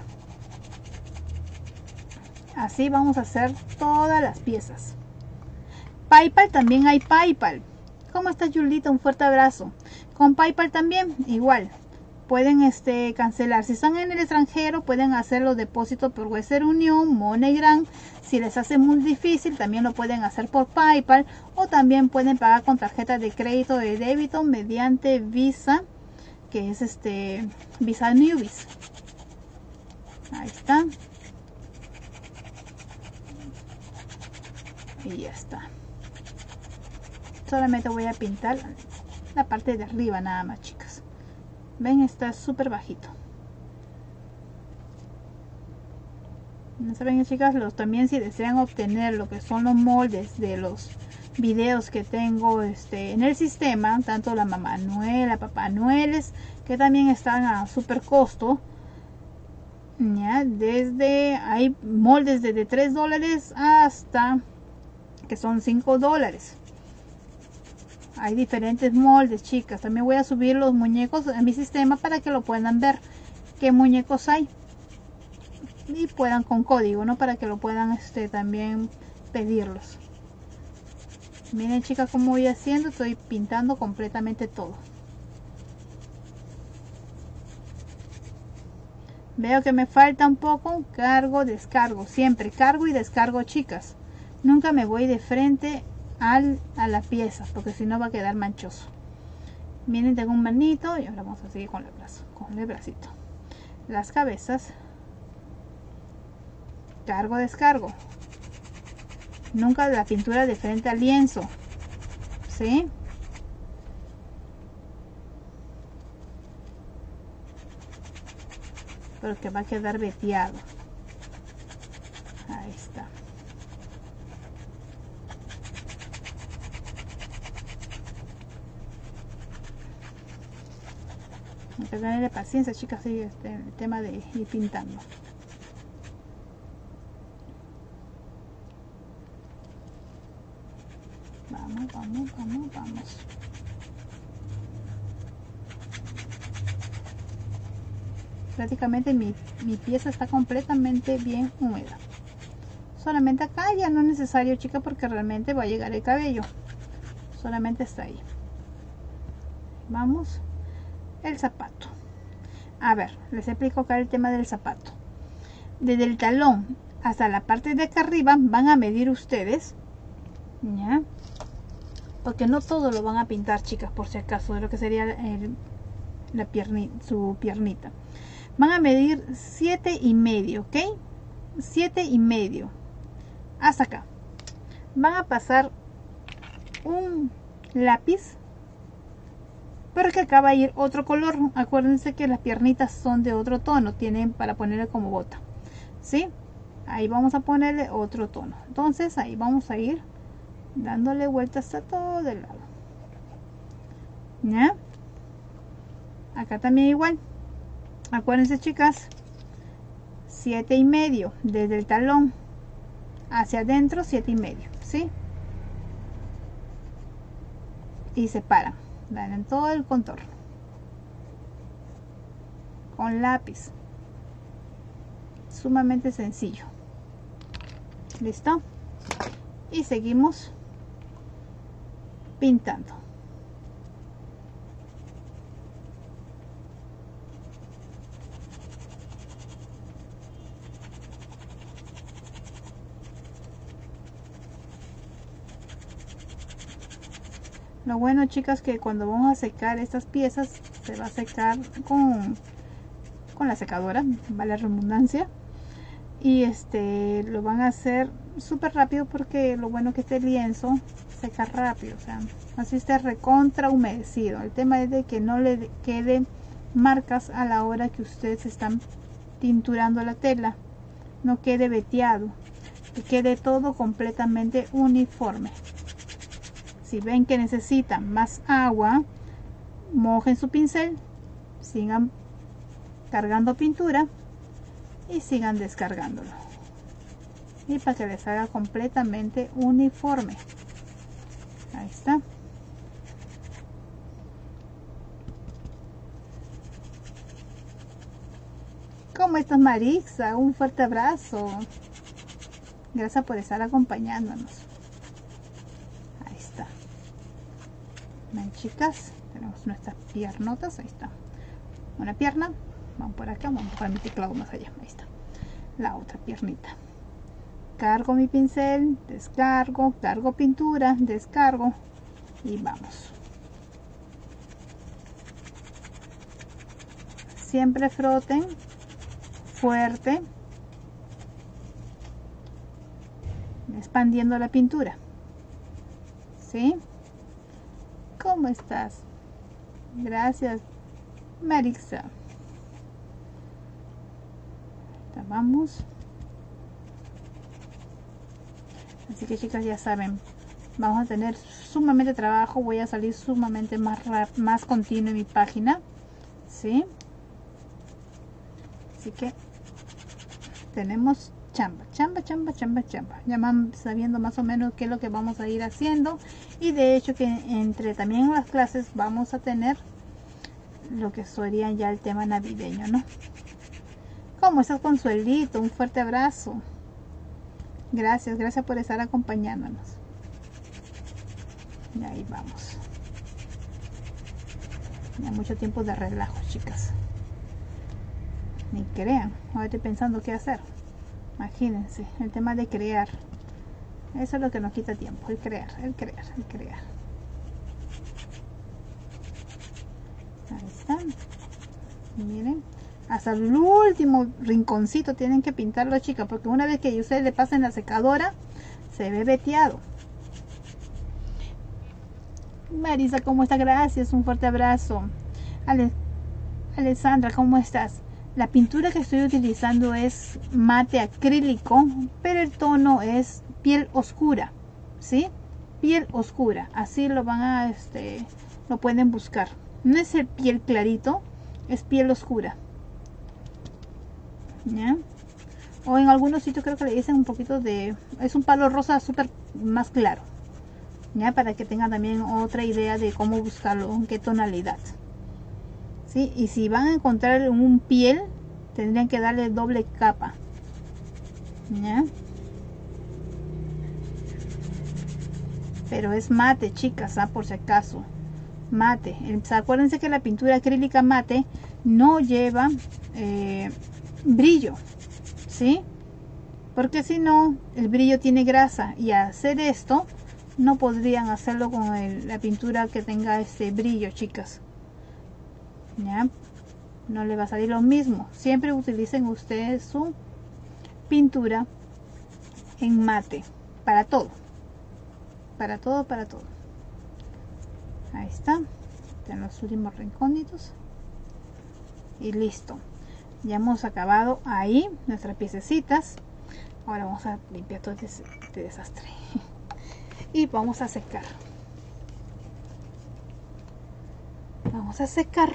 Así vamos a hacer todas las piezas. PayPal, también hay PayPal. ¿Cómo estás, Julita? Un fuerte abrazo. Con PayPal también igual. Pueden este, cancelar. Si están en el extranjero, pueden hacer los depósitos por Western Union, MoneyGram. Si les hace muy difícil, también lo pueden hacer por PayPal. O también pueden pagar con tarjeta de crédito de débito mediante Visa, que es este Visa Newbies. Ahí está. Y ya está. Solamente voy a pintar la parte de arriba nada más, chicas. Ven, está súper bajito. No saben, chicas, los también si desean obtener lo que son los moldes de los videos que tengo este en el sistema, tanto la Mamá Noel, la Papá Noeles, que también están a súper costo. Ya, desde hay moldes desde tres dólares hasta que son cinco dólares. Hay diferentes moldes, chicas. También voy a subir los muñecos a mi sistema para que lo puedan ver qué muñecos hay y puedan con código, ¿no? Para que lo puedan este también pedirlos. Miren, chicas, cómo voy haciendo. Estoy pintando completamente todo. Veo que me falta un poco. Cargo, descargo. Siempre cargo y descargo, chicas. Nunca me voy de frente al, a la pieza, porque si no va a quedar manchoso. Miren, tengo un manito y ahora vamos a seguir con el brazo, con el bracito. Las cabezas. Cargo, descargo. Nunca la pintura de frente al lienzo, ¿sí? Porque va a quedar veteado. Ahí está. Hay que tenerle paciencia, chicas, sí, este, el tema de ir pintando. Vamos, vamos, vamos, vamos. Prácticamente mi, mi pieza está completamente bien húmeda. Solamente acá ya no es necesario, chicas, porque realmente va a llegar el cabello. Solamente está ahí. Vamos. El zapato. A ver, les explico acá el tema del zapato. Desde el talón hasta la parte de acá arriba van a medir ustedes, ¿ya? Porque no todo lo van a pintar, chicas, por si acaso, de lo que sería el, la piernita, su piernita. Van a medir siete y medio, ¿ok? siete y medio hasta acá. Van a pasar un lápiz, pero que acá va a ir otro color. Acuérdense que las piernitas son de otro tono, tienen para ponerle como bota, ¿sí? Ahí vamos a ponerle otro tono. Entonces ahí vamos a ir dándole vueltas a todo el lado, ¿ya? Acá también igual. Acuérdense, chicas, siete y medio desde el talón hacia adentro, siete y medio, ¿sí? Y separan, dan en todo el contorno con lápiz. Sumamente sencillo. ¿Listo? Y seguimos pintando. Lo bueno, chicas, que cuando vamos a secar estas piezas se va a secar con, con la secadora, vale la redundancia, y este lo van a hacer súper rápido, porque lo bueno que este lienzo seca rápido, o sea, así está recontra humedecido. El tema es de que no le queden marcas a la hora que ustedes están tinturando la tela, no quede veteado, que quede todo completamente uniforme. Si ven que necesitan más agua, mojen su pincel, sigan cargando pintura y sigan descargándolo, y para que les haga completamente uniforme. Ahí está. ¿Cómo estás, Marixa? Un fuerte abrazo. Gracias por estar acompañándonos. Ahí está. Ven, chicas, tenemos nuestras piernotas. Ahí está. Una pierna. Vamos por acá. Vamos a poner mi teclado más allá. Ahí está. La otra piernita. Cargo mi pincel, descargo, cargo pintura, descargo y vamos. Siempre froten fuerte, expandiendo la pintura. ¿Sí? ¿Cómo estás? Gracias, Marixa. Vamos. Así que, chicas, ya saben, vamos a tener sumamente trabajo. Voy a salir sumamente más más continuo en mi página, ¿sí? Así que tenemos chamba, chamba, chamba, chamba, chamba. Ya van sabiendo más o menos qué es lo que vamos a ir haciendo. Y de hecho que entre también las clases vamos a tener lo que sería ya el tema navideño, ¿no? ¿Cómo estás, Consuelito? Un fuerte abrazo. Gracias, gracias por estar acompañándonos. Y ahí vamos. Ya mucho tiempo de relajo, chicas. Ni crean, ahora estoy pensando qué hacer. Imagínense, el tema de crear. Eso es lo que nos quita tiempo, el crear, el crear, el crear. Ahí están. Miren. Hasta el último rinconcito tienen que pintarlo, chicas, porque una vez que ustedes le pasen la secadora, se ve veteado. Marisa, ¿cómo está? Gracias, un fuerte abrazo. Ale Alessandra, ¿cómo estás? La pintura que estoy utilizando es mate acrílico, pero el tono es piel oscura, ¿sí? Piel oscura, así lo van a, este, lo pueden buscar. No es el piel clarito, es piel oscura. ¿Ya? O en algunos sitios creo que le dicen un poquito de, es un palo rosa súper más claro, ya, para que tengan también otra idea de cómo buscarlo, en qué tonalidad, ¿sí? Y si van a encontrar un piel, tendrían que darle doble capa, ¿ya? Pero es mate, chicas, ¿ah? Por si acaso, mate. Acuérdense que la pintura acrílica mate no lleva eh, brillo, ¿sí? Porque si no, el brillo tiene grasa, y al hacer esto no podrían hacerlo con el, la pintura que tenga este brillo, chicas, ¿ya? No le va a salir lo mismo. Siempre utilicen ustedes su pintura en mate para todo, para todo, para todo. Ahí está, en los últimos rincónitos y listo. Ya hemos acabado ahí nuestras piececitas. Ahora vamos a limpiar todo este, este desastre y vamos a secar. Vamos a secar.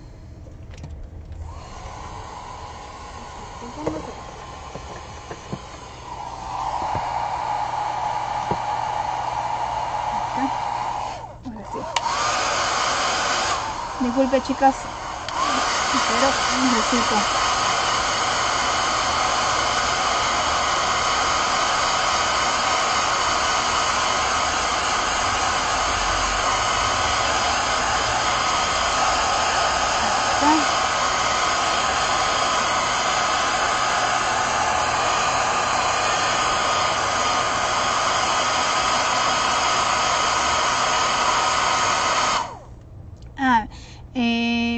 Ahora sí. Disculpe, chicas, pero un besito.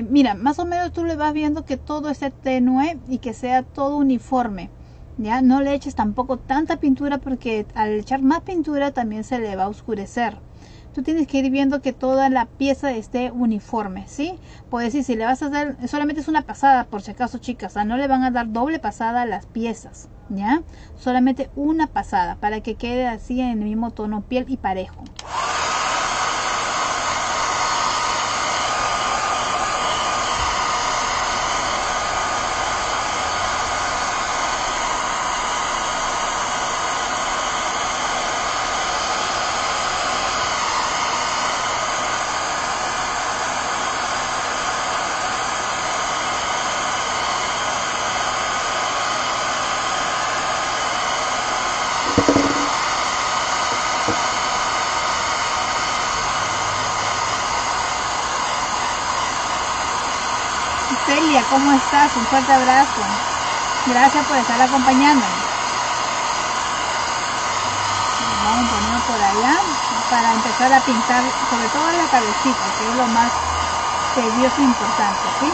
mira, más o menos tú le vas viendo que todo esté tenue y que sea todo uniforme. Ya no le eches tampoco tanta pintura, porque al echar más pintura también se le va a oscurecer. Tú tienes que ir viendo que toda la pieza esté uniforme, ¿sí? Puedes decir, si le vas a dar, solamente es una pasada, por si acaso, chicas, o sea, no le van a dar doble pasada a las piezas, ¿ya? Solamente una pasada, para que quede así en el mismo tono piel y parejo. Celia, ¿cómo estás? Un fuerte abrazo. Gracias por estar acompañándome. Vamos poniendo por allá para empezar a pintar, sobre todo la cabecita, que es lo más tedioso e importante, ¿sí?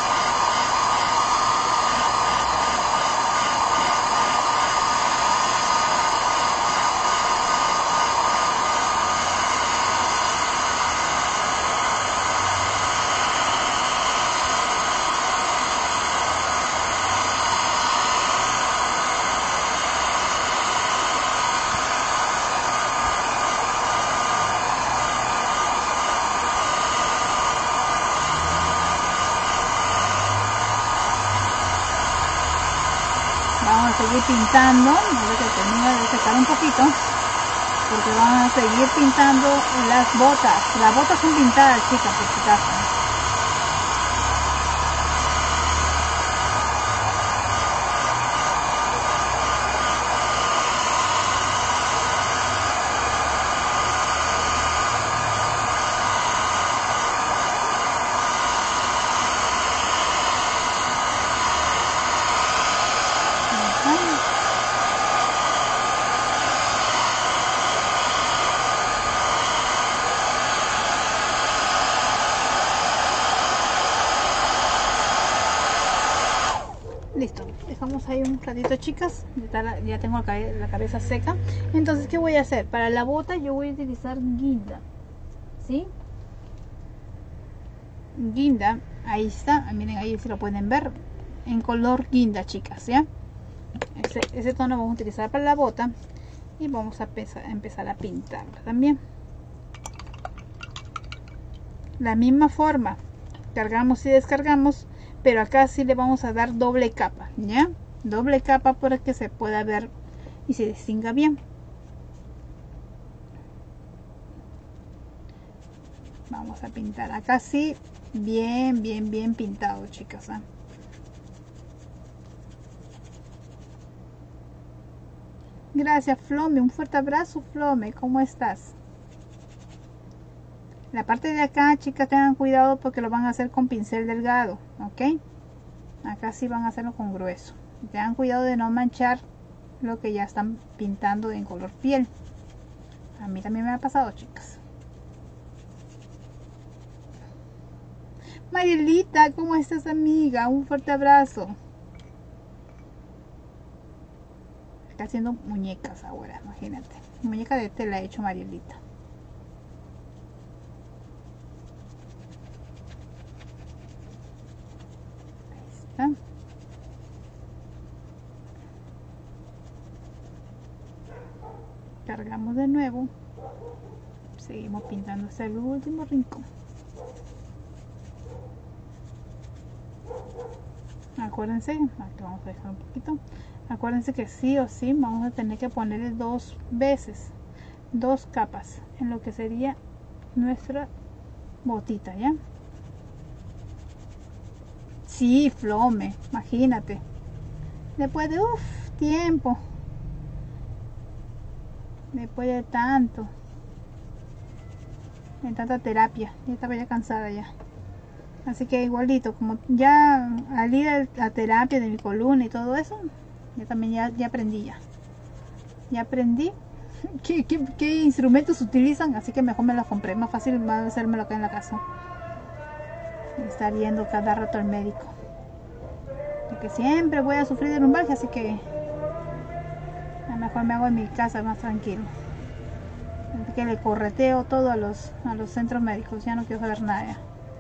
Vamos a seguir pintando, a ver que termine de secar un poquito, porque vamos a seguir pintando las botas. Las botas son pintadas, chicas, por si acaso. Listo, dejamos ahí un ratito, chicas. Ya tengo la cabeza seca. Entonces, ¿qué voy a hacer? Para la bota yo voy a utilizar guinda, ¿sí? Guinda, ahí está. Miren, ahí si lo pueden ver, en color guinda, chicas, ¿ya? Ese, ese tono vamos a utilizar para la bota. Y vamos a empezar, a empezar a pintarla también. La misma forma, cargamos y descargamos, pero acá sí le vamos a dar doble capa, ¿ya? Doble capa para que se pueda ver y se distinga bien. Vamos a pintar acá sí, bien, bien, bien pintado, chicas, ¿eh? Gracias, Flome, un fuerte abrazo, Flome, ¿cómo estás? La parte de acá, chicas, tengan cuidado porque lo van a hacer con pincel delgado, ¿ok? Acá sí van a hacerlo con grueso. Tengan cuidado de no manchar lo que ya están pintando en color piel. A mí también me ha pasado, chicas. Marielita, ¿cómo estás, amiga? Un fuerte abrazo. Está haciendo muñecas ahora, imagínate. Muñeca de tela ha hecho Marielita. Ahí está. Cargamos de nuevo. Seguimos pintando hasta el último rincón. Acuérdense, aquí vamos a dejar un poquito. Acuérdense que sí o sí vamos a tener que ponerle dos veces, dos capas en lo que sería nuestra botita, ¿ya? Sí, Flome, imagínate. Después de uff, tiempo. Después de tanto. De tanta terapia. Ya estaba ya cansada ya. Así que igualito, como ya al ir a la terapia de mi columna y todo eso, yo también ya, ya aprendí ya. Ya aprendí qué, qué, qué instrumentos utilizan, así que mejor me los compré. Más fácil va a hacérmelo acá en la casa. estar yendo cada rato al médico, porque siempre voy a sufrir de lumbalgia, así que a lo mejor me hago en mi casa más tranquilo. Así que le correteo todo a los, a los centros médicos, ya no quiero saber nada.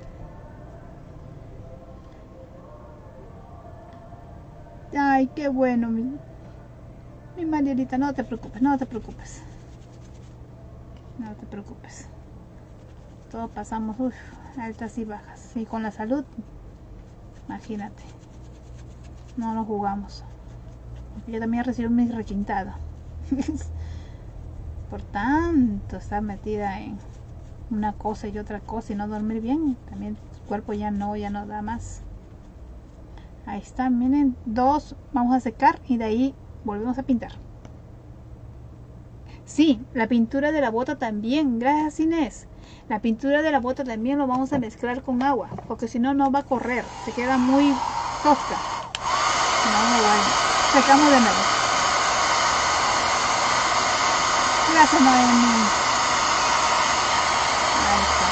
Ay, qué bueno, mi, mi Marielita, no te preocupes, no te preocupes. No te preocupes. Todos pasamos, uf, altas y bajas. Y con la salud, imagínate. No nos jugamos. Yo también recibo mi requintado. Por tanto estar metida en una cosa y otra cosa y no dormir bien, también el cuerpo ya no, ya no da más. Ahí está, miren, dos, vamos a secar y de ahí volvemos a pintar. Sí, la pintura de la bota también, gracias Inés. La pintura de la bota también lo vamos a mezclar con agua, porque si no, no va a correr, se queda muy tosca. No, no, bueno, secamos de nuevo. Gracias, Noemi. Ahí está.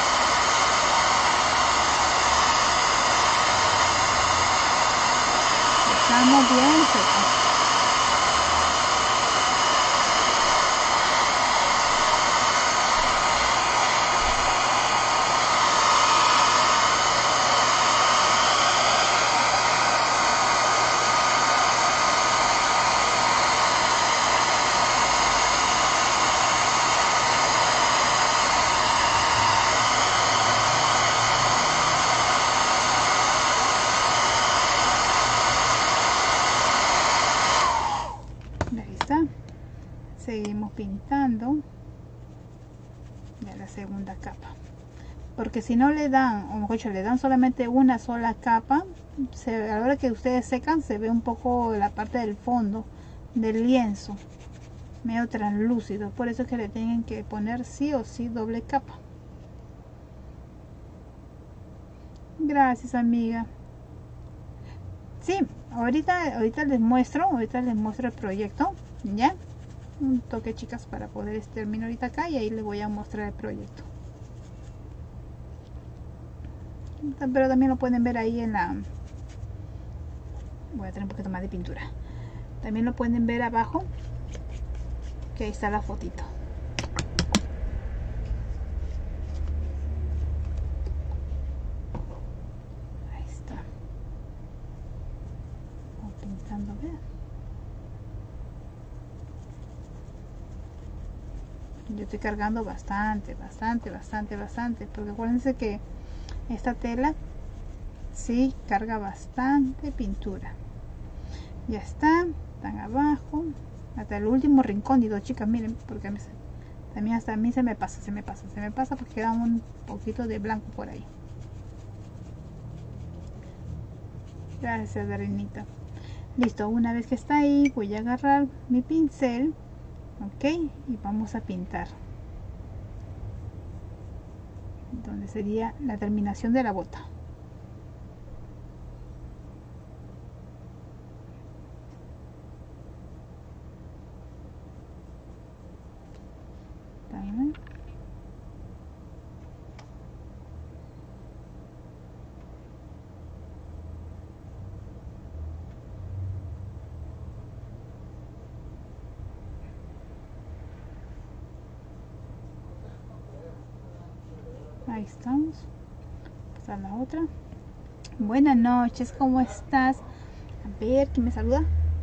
Estamos bien secos. Seguimos pintando ya la segunda capa, porque si no le dan, o mejor dicho, le dan solamente una sola capa, se, a la hora que ustedes secan se ve un poco la parte del fondo del lienzo medio translúcido, por eso es que le tienen que poner sí o sí doble capa. Gracias, amiga. Sí, ahorita ahorita les muestro ahorita les muestro el proyecto, ya un toque, chicas, para poder terminar ahorita acá y ahí les voy a mostrar el proyecto. Pero también lo pueden ver ahí en la, voy a tener un poquito más de pintura, también lo pueden ver abajo, que ahí está la fotito. Ahí está. Vamos pintando, vean. Yo estoy cargando bastante, bastante, bastante, bastante, porque acuérdense que esta tela sí carga bastante pintura. Ya está, están abajo, hasta el último rincón, digo, chicas, miren, porque me, también hasta a mí se me pasa, se me pasa, se me pasa porque queda un poquito de blanco por ahí. Gracias, Darenita. Listo, una vez que está ahí, voy a agarrar mi pincel. Ok, y vamos a pintar donde sería la terminación de la bota. También. Ahí estamos. Esta es la otra. Buenas noches, ¿cómo estás? A ver, ¿quién me saluda?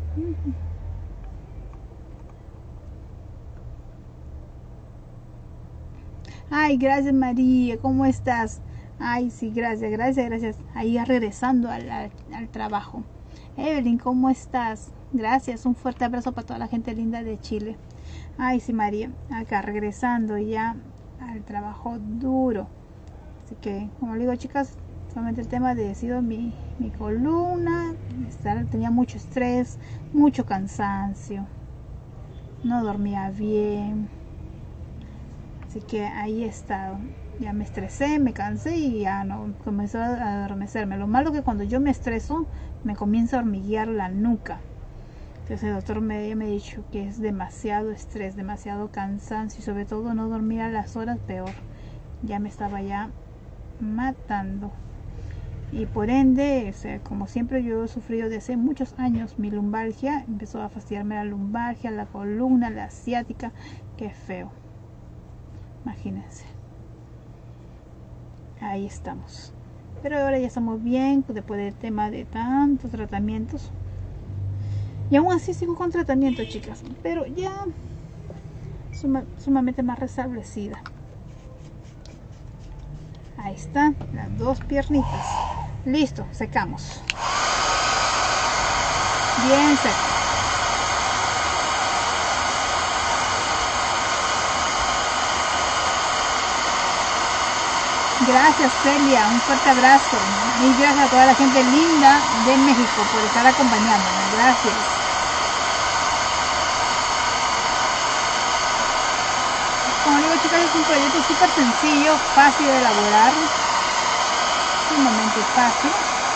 Ay, gracias María, ¿cómo estás? Ay, sí, gracias, gracias, gracias. Ahí regresando al, al, al trabajo. Evelyn, ¿cómo estás? Gracias, un fuerte abrazo para toda la gente linda de Chile. Ay, sí, María, acá regresando ya al trabajo duro. Así que, como le digo, chicas, solamente el tema de sido mi, mi columna, estar, tenía mucho estrés, mucho cansancio, no dormía bien. Así que ahí he estado. Ya me estresé, me cansé y ya no comenzó a adormecerme. Lo malo que cuando yo me estreso, me comienza a hormiguear la nuca. Entonces el doctor me, me ha dicho que es demasiado estrés, demasiado cansancio y sobre todo no dormir a las horas, peor. Ya me estaba ya matando. Y por ende, o sea, como siempre yo he sufrido desde hace muchos años mi lumbalgia, empezó a fastidiarme la lumbalgia, la columna, la asiática, qué feo. Imagínense. Ahí estamos. Pero ahora ya estamos bien, después del tema de tantos tratamientos. Y aún así sigo con tratamiento, chicas, pero ya suma, sumamente más restablecida. Ahí están las dos piernitas. Listo, secamos. Bien seco. Gracias, Celia, un fuerte abrazo. Y gracias a toda la gente linda de México por estar acompañándonos. Gracias. Como digo, chicas, es un proyecto súper sencillo, fácil de elaborar, sumamente fácil.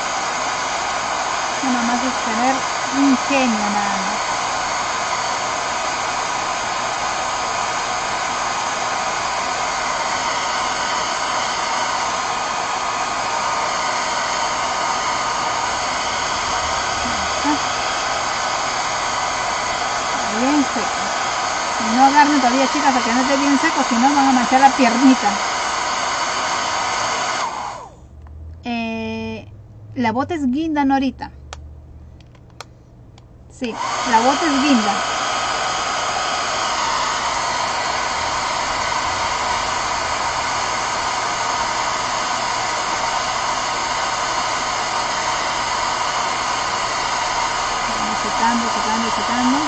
Nada más es tener un genio nada más. Bien seco. No agarren todavía, chicas, para que no esté bien seco, si no van a manchar la piernita. Eh, la bota es guinda, Norita. Sí, la bota es guinda. Vamos secando, secando, secando.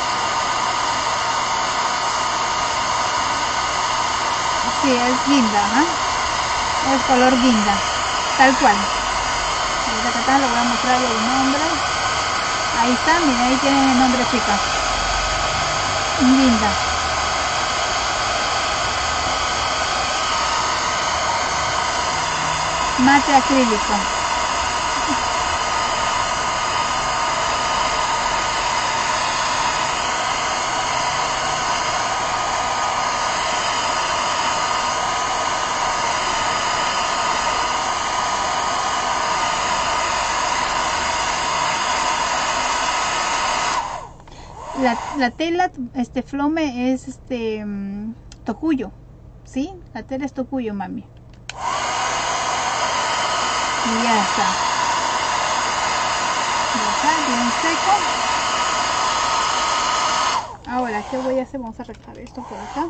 Sí, es guinda, ¿eh? Es color guinda, tal cual. Acá lo voy a mostrar el nombre. Ahí está, miren, ahí tienen el nombre, chicas. Guinda. Mate acrílico. La, la tela, este flome es este um, tocuyo, ¿sí? La tela es tocuyo, mami. Y ya está. Ya está, bien seco. Ahora, ¿qué voy a hacer? Vamos a arreglar esto por acá.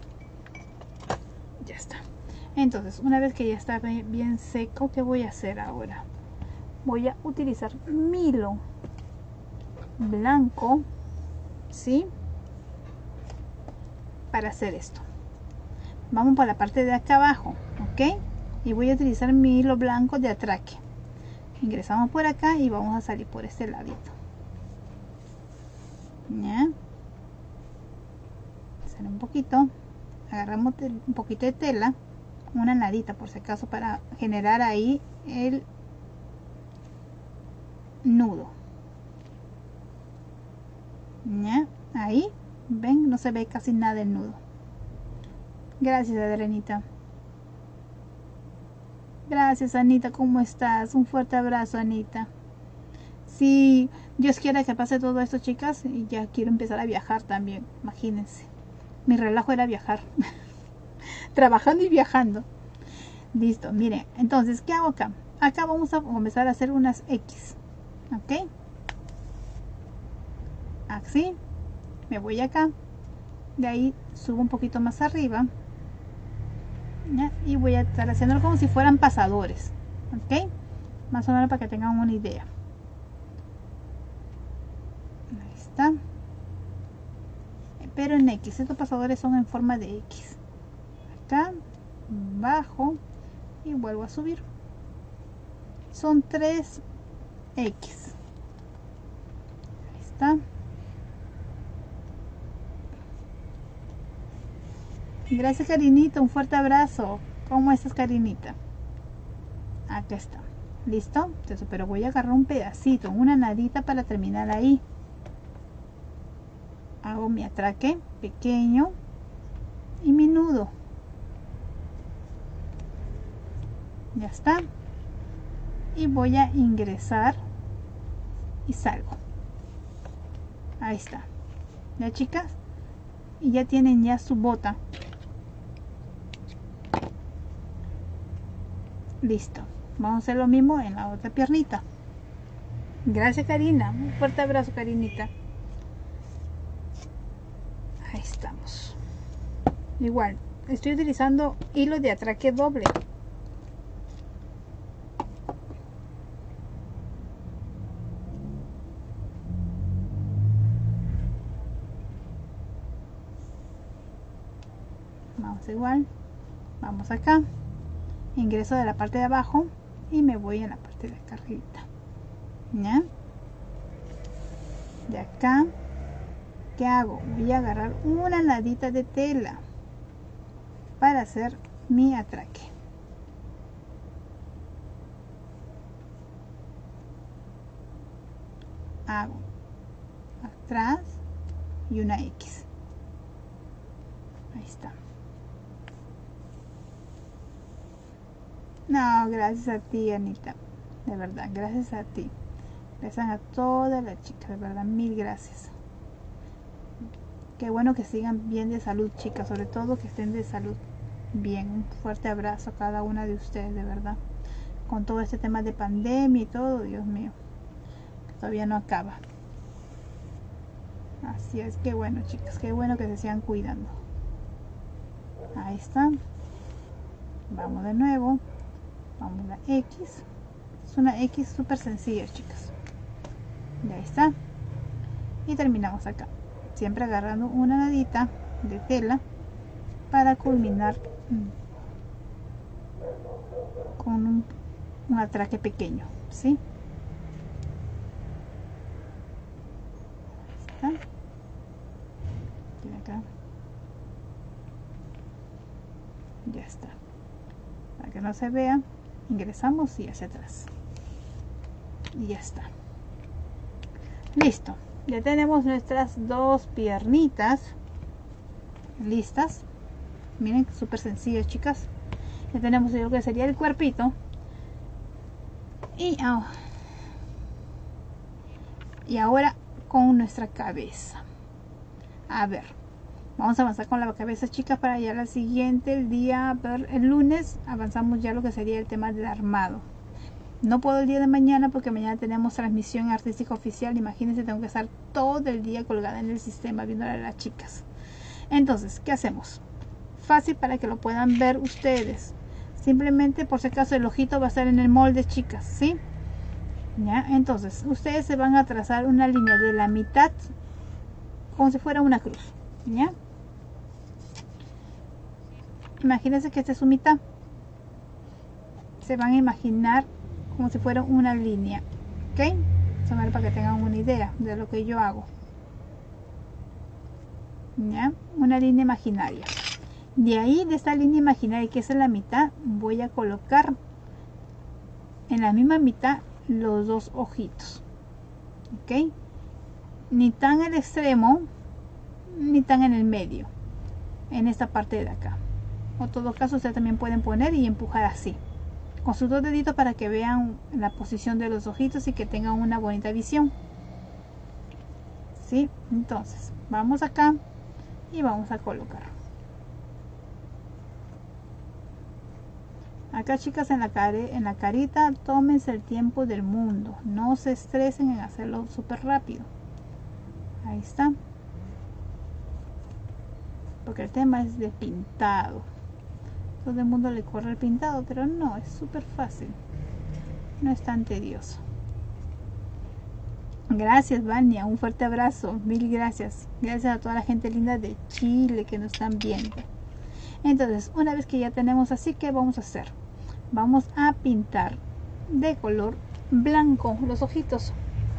Ya está. Entonces, una vez que ya está bien seco, ¿qué voy a hacer ahora? Voy a utilizar mi hilo blanco, ¿sí? Para hacer esto. Vamos por la parte de acá abajo, ¿ok? Y voy a utilizar mi hilo blanco de atraque. Ingresamos por acá y vamos a salir por este ladito. ¿Ya? Sale un poquito. Agarramos un poquito de tela, una nadita por si acaso, para generar ahí el nudo. ¿Ya? Ahí, ven, no se ve casi nada del nudo. Gracias, Adrenita. Gracias, Anita, ¿cómo estás? Un fuerte abrazo, Anita. Sí, Dios quiera que pase todo esto, chicas, y ya quiero empezar a viajar también, imagínense. Mi relajo era viajar. Trabajando y viajando. Listo, miren, entonces, ¿qué hago acá? Acá vamos a comenzar a hacer unas X, ¿ok? Así, me voy acá, de ahí subo un poquito más arriba, ¿ya? Y voy a estar haciéndolo como si fueran pasadores, ¿ok? Más o menos para que tengan una idea. Ahí está. Pero en X, estos pasadores son en forma de X. Acá, bajo y vuelvo a subir. Son tres X. Ahí está. Gracias, Karinita, un fuerte abrazo. ¿Cómo estás, Karinita? Acá está. ¿Listo? Entonces, pero voy a agarrar un pedacito, una nadita para terminar ahí. Hago mi atraque pequeño y mi nudo. Ya está. Y voy a ingresar y salgo. Ahí está. Ya, chicas, y ya tienen ya su bota. Listo. Vamos a hacer lo mismo en la otra piernita. Gracias, Karina. Un fuerte abrazo, Karinita. Ahí estamos. Igual, estoy utilizando hilo de atraque doble. Vamos igual. Vamos acá. Ingreso de la parte de abajo y me voy a la parte de acá arriba. ¿Ya? De acá, ¿qué hago? Voy a agarrar una ladita de tela para hacer mi atraque. Hago atrás y una X. Ahí está. No, gracias a ti, Anita. De verdad, gracias a ti. Gracias a todas las chicas, de verdad, mil gracias. Qué bueno que sigan bien de salud, chicas, sobre todo que estén de salud bien. Un fuerte abrazo a cada una de ustedes, de verdad. Con todo este tema de pandemia y todo, Dios mío, que todavía no acaba. Así es, qué bueno, chicas, qué bueno que se sigan cuidando. Ahí está. Vamos de nuevo. Vamos a la X. Es una X súper sencilla, chicas. Ya está. Y terminamos acá. Siempre agarrando una ladita de tela para culminar con un, un atraque pequeño, ¿sí? Ahí está. Y acá. Ya está. Para que no se vea, ingresamos y hacia atrás. Y ya está. Listo. Ya tenemos nuestras dos piernitas listas. Miren, súper sencillas, chicas. Ya tenemos lo que sería el cuerpito. Y, oh, y ahora con nuestra cabeza. A ver, vamos a avanzar con la cabeza, chicas, para ya la siguiente, el día, ver, el lunes, avanzamos ya lo que sería el tema del armado. No puedo el día de mañana porque mañana tenemos transmisión artística oficial. Imagínense, tengo que estar todo el día colgada en el sistema viéndole a las chicas. Entonces, ¿qué hacemos? Fácil para que lo puedan ver ustedes. Simplemente, por si acaso, el ojito va a estar en el molde, chicas, ¿sí? ¿Ya? Entonces, ustedes se van a trazar una línea de la mitad como si fuera una cruz. ¿Ya? Imagínense que esta es su mitad. Se van a imaginar como si fuera una línea, ¿ok? Para que tengan una idea de lo que yo hago. ¿Ya? Una línea imaginaria. De ahí, de esta línea imaginaria que es en la mitad, voy a colocar en la misma mitad los dos ojitos, ¿ok? Ni tan al extremo, ni tan en el medio, en esta parte de acá. O en todo caso, ustedes también pueden poner y empujar así, con sus dos deditos para que vean la posición de los ojitos y que tengan una bonita visión. ¿Sí? Entonces, vamos acá y vamos a colocar. Acá, chicas, en la, care, en la carita, tómense el tiempo del mundo. No se estresen en hacerlo súper rápido. Ahí está. Porque el tema es de pintado. Todo el mundo le corre el pintado, pero no, es súper fácil. No es tan tedioso. Gracias, Vania. Un fuerte abrazo. Mil gracias. Gracias a toda la gente linda de Chile que nos están viendo. Entonces, una vez que ya tenemos así, ¿qué vamos a hacer? Vamos a pintar de color blanco los ojitos.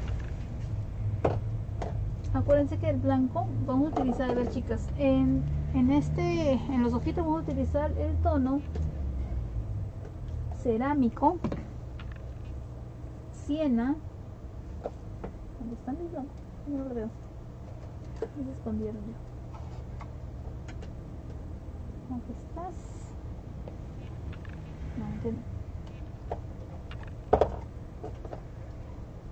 Acuérdense que el blanco vamos a utilizar, a ver, chicas, en, en este, en los ojitos vamos a utilizar el tono cerámico, siena. ¿Dónde están mis blancos? No lo veo. Se escondieron ya. ¿Dónde estás? No,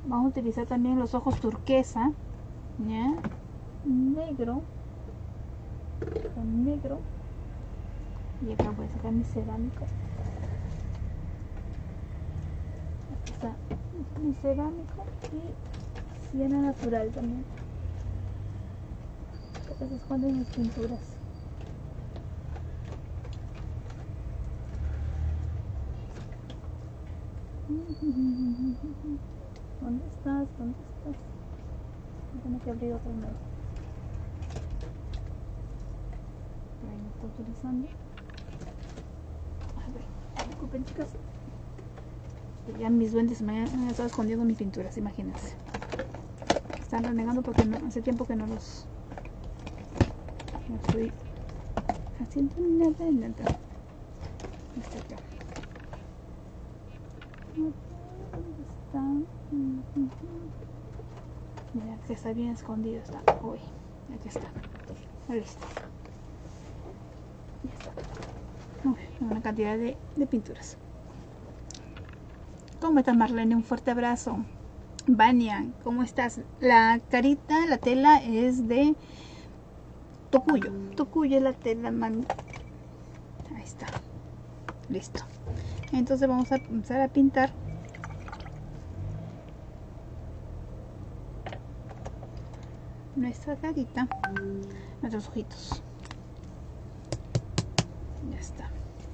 Vamos a utilizar también los ojos turquesa, ¿ya? Negro, con negro. Y acá voy a sacar mi cerámico. Aquí está mi cerámico y siena natural también. Acá se esconden mis pinturas. ¿Dónde estás? ¿Dónde estás? Tengo que abrir otro nuevo. Ahí lo estoy utilizando. A ver, disculpen chicas. Ya mis duendes me han, han estado escondiendo mis pinturas, imagínense. Están renegando porque no, hace tiempo que no los... No estoy haciendo nada, nada. Está acá. ¿Dónde está? Mira, que está bien escondido. Está hoy. Aquí está. Listo. Ya está. Uy, una cantidad de, de pinturas. ¿Cómo estás, Marlene? Un fuerte abrazo. Vania, ¿cómo estás? La carita, la tela es de Tokuyo. Tokuyo es la tela, mami. Ahí está. Listo. Entonces vamos a empezar a pintar. Nuestra carita, nuestros ojitos. Ya está.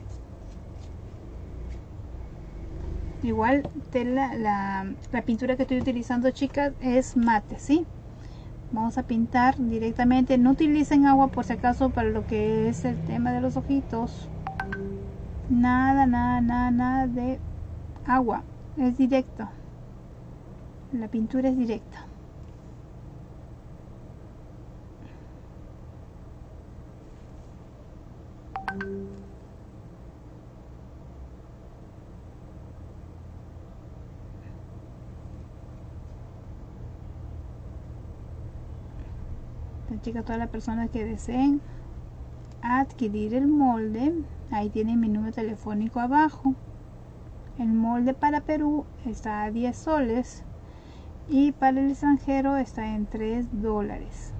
Igual tela, la, la pintura que estoy utilizando, chicas, es mate, ¿sí? Vamos a pintar directamente. No utilicen agua por si acaso para lo que es el tema de los ojitos. Nada, nada, nada, nada de agua. Es directo. La pintura es directa. Chicas, todas las personas que deseen adquirir el molde, ahí tienen mi número telefónico abajo. El molde para Perú está a diez soles y para el extranjero está en tres dólares.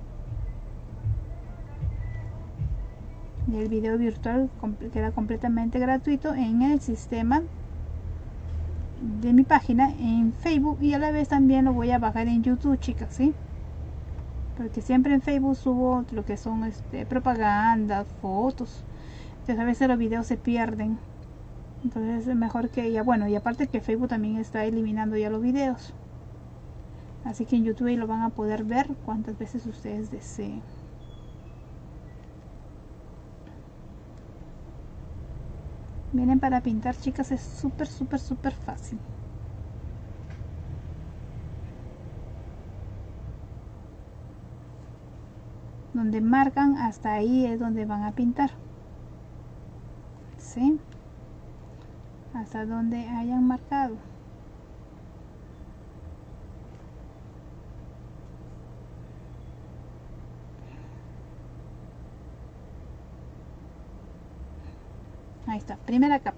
Y el video virtual queda completamente gratuito en el sistema de mi página en Facebook, y a la vez también lo voy a bajar en YouTube, chicas, ¿sí? Porque siempre en Facebook subo lo que son este, propaganda, fotos. Entonces a veces los videos se pierden. Entonces es mejor que ya, bueno, y aparte que Facebook también está eliminando ya los videos. Así que en YouTube lo van a poder ver cuantas veces ustedes deseen. Vienen para pintar, chicas, es súper, súper, súper fácil. Donde marcan, hasta ahí es donde van a pintar, ¿sí? Hasta donde hayan marcado. Ahí está, primera capa.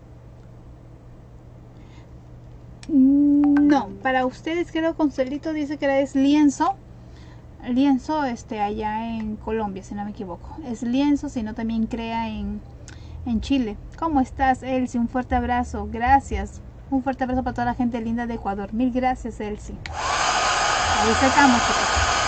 No, para ustedes creo que Consuelito dice que es lienzo. Lienzo este allá en Colombia, si no me equivoco. Es lienzo, sino también crea en, en Chile. ¿Cómo estás, Elsie? Un fuerte abrazo. Gracias. Un fuerte abrazo para toda la gente linda de Ecuador. Mil gracias, Elsie. Ahí sacamos, chicos.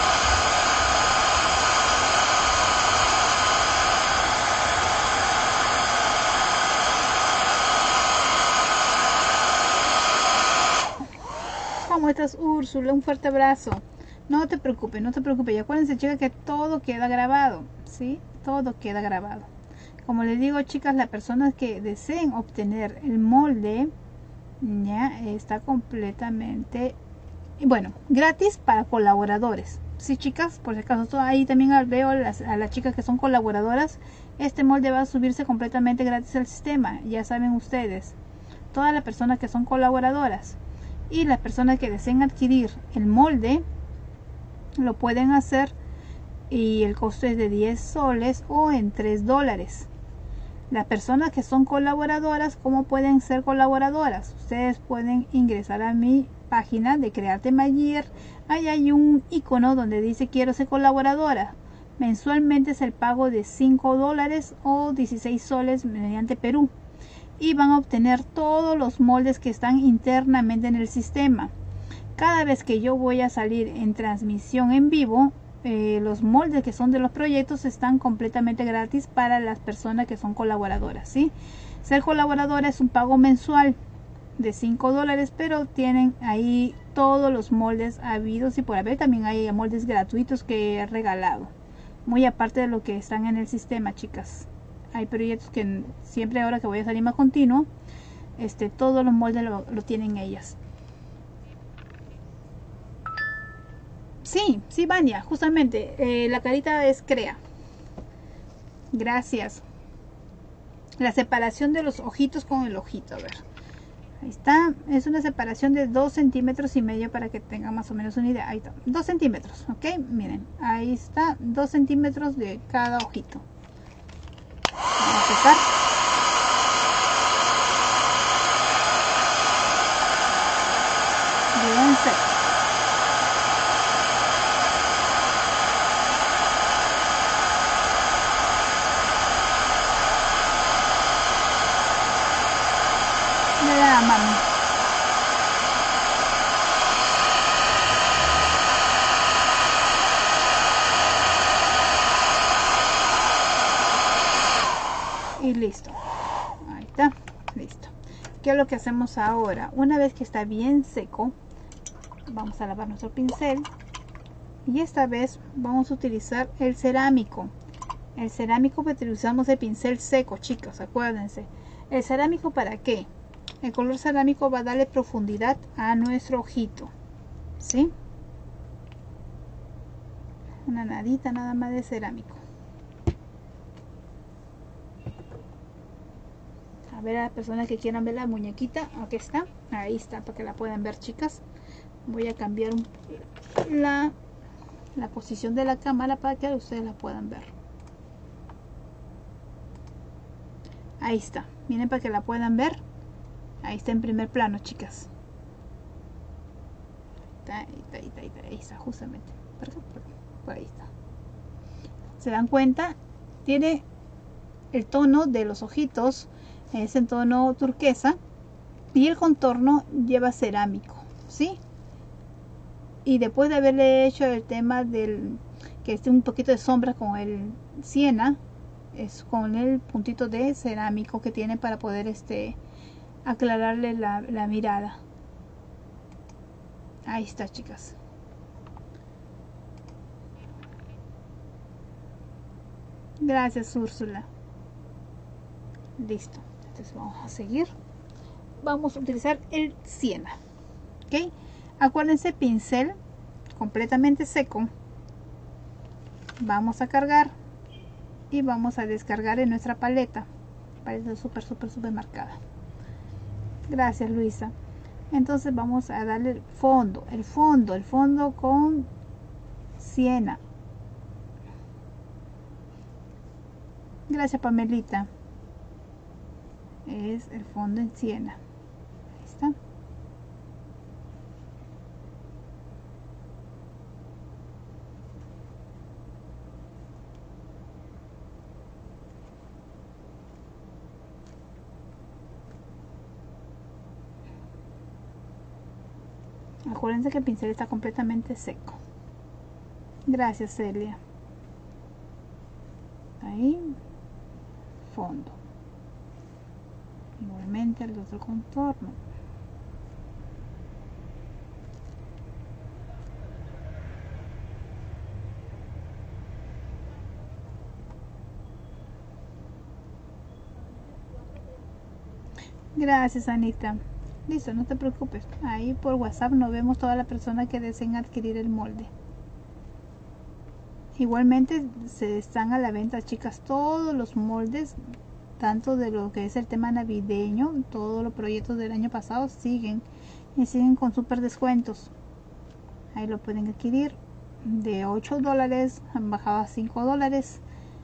¿Cómo estás, Úrsula? Un fuerte abrazo. No te preocupes, no te preocupes. Y acuérdense, chicas, que todo queda grabado, ¿sí? Todo queda grabado. Como les digo, chicas, las personas que deseen obtener el molde, ya está completamente, bueno, gratis para colaboradores. Sí, chicas, por si acaso, ahí también veo a las, a las chicas que son colaboradoras. Este molde va a subirse completamente gratis al sistema. Ya saben ustedes, todas las personas que son colaboradoras y las personas que deseen adquirir el molde, lo pueden hacer, y el costo es de diez soles o en tres dólares. Las personas que son colaboradoras, ¿cómo pueden ser colaboradoras? Ustedes pueden ingresar a mi página de Crearte Mayer, ahí hay un icono donde dice quiero ser colaboradora. Mensualmente es el pago de cinco dólares o dieciséis soles mediante Perú. Y van a obtener todos los moldes que están internamente en el sistema. Cada vez que yo voy a salir en transmisión en vivo, eh, los moldes que son de los proyectos están completamente gratis para las personas que son colaboradoras, ¿sí? Ser colaboradora es un pago mensual de cinco dólares, pero tienen ahí todos los moldes habidos y por haber. También hay moldes gratuitos que he regalado, muy aparte de lo que están en el sistema, chicas. Hay proyectos que siempre, ahora que voy a salir más continuo, este, todos los moldes lo, lo tienen ellas. Sí, sí, Vania, justamente, eh, la carita es Crea. Gracias. La separación de los ojitos con el ojito, a ver. Ahí está, es una separación de dos centímetros y medio para que tengan más o menos una idea. Ahí está, dos centímetros, ok, miren, ahí está, dos centímetros de cada ojito. Vamos a secar. Bien seco. Le da la mano. Y listo, ahí está, listo. ¿Qué es lo que hacemos ahora? Una vez que está bien seco, vamos a lavar nuestro pincel y esta vez vamos a utilizar el cerámico. El cerámico, pues utilizamos el pincel seco, chicos, acuérdense. ¿El cerámico para qué? El color cerámico va a darle profundidad a nuestro ojito, ¿sí? Una nadita nada más de cerámico. A ver, a las personas que quieran ver la muñequita, aquí está, ahí está, para que la puedan ver, chicas. Voy a cambiar un, la, la posición de la cámara para que ustedes la puedan ver. Ahí está, miren, para que la puedan ver. Ahí está en primer plano, chicas. Ahí está, ahí está, ahí está, ahí está, justamente. Por, por, por ahí está. ¿Se dan cuenta? Tiene el tono de los ojitos, es en tono turquesa, y el contorno lleva cerámico, ¿sí? Y después de haberle hecho el tema del que esté un poquito de sombra con el siena, es con el puntito de cerámico que tiene para poder este aclararle la, la mirada. Ahí está, chicas. Gracias, Úrsula. Listo. Entonces vamos a seguir. Vamos a utilizar el siena, ¿ok? Acuérdense, pincel completamente seco. Vamos a cargar y vamos a descargar en nuestra paleta. Paleta súper, súper, súper marcada. Gracias, Luisa. Entonces vamos a darle el fondo, el fondo, el fondo con siena. Gracias, Pamelita. Es el fondo en siena. Ahí está. Acuérdense que el pincel está completamente seco. Gracias, Celia. Ahí, fondo. Igualmente el otro contorno. Gracias, Anita. Listo, no te preocupes. Ahí por WhatsApp nos vemos todas las personas que deseen adquirir el molde. Igualmente se están a la venta, chicas, todos los moldes, tanto de lo que es el tema navideño, todos los proyectos del año pasado siguen y siguen con super descuentos. Ahí lo pueden adquirir de ocho dólares, han bajado a cinco dólares,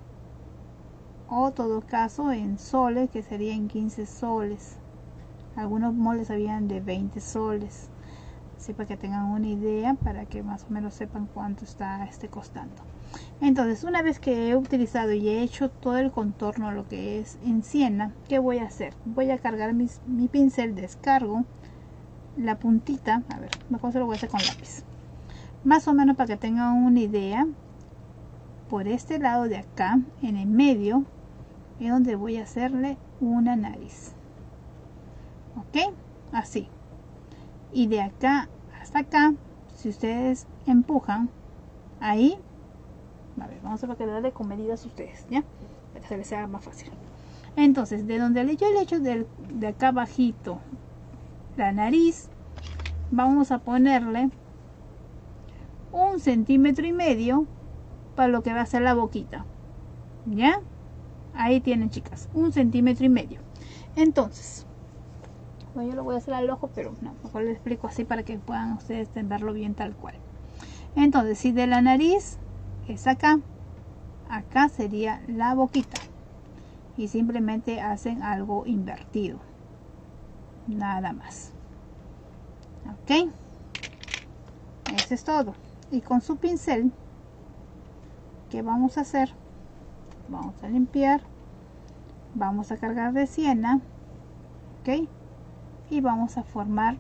o todo caso en soles, que serían quince soles. Algunos moldes habían de veinte soles. así para que tengan una idea, para que más o menos sepan cuánto está este costando. Entonces, una vez que he utilizado y he hecho todo el contorno, lo que es en siena, ¿qué voy a hacer? Voy a cargar mis, mi pincel, descargo la puntita, a ver, mejor se lo voy a hacer con lápiz, más o menos para que tengan una idea. Por este lado de acá, en el medio, es donde voy a hacerle una nariz, ok, así. Y de acá hasta acá, si ustedes empujan ahí, a ver, vamos a ver, para que darle con medidas a ustedes, ya, para que se les haga más fácil. Entonces, de donde yo le he hecho del, de acá abajito la nariz, vamos a ponerle un centímetro y medio para lo que va a ser la boquita, ya. Ahí tienen, chicas, un centímetro y medio. Entonces, bueno, yo lo voy a hacer al ojo, pero no, mejor les explico así para que puedan ustedes verlo bien tal cual. Entonces, si de la nariz es acá, acá sería la boquita, y simplemente hacen algo invertido, nada más, ok. Eso es todo. Y con su pincel, ¿qué vamos a hacer? Vamos a limpiar, vamos a cargar de siena, ok, y vamos a formar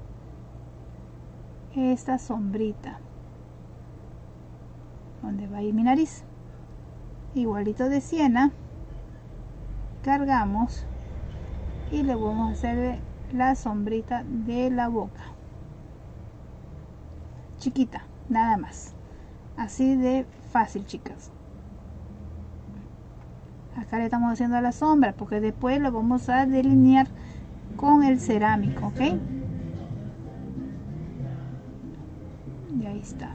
esta sombrita donde va a ir mi nariz. Igualito de siena, cargamos y le vamos a hacer la sombrita de la boca, chiquita, nada más, así de fácil, chicas. Acá le estamos haciendo la sombra porque después lo vamos a delinear con el cerámico, ok. Y ahí está.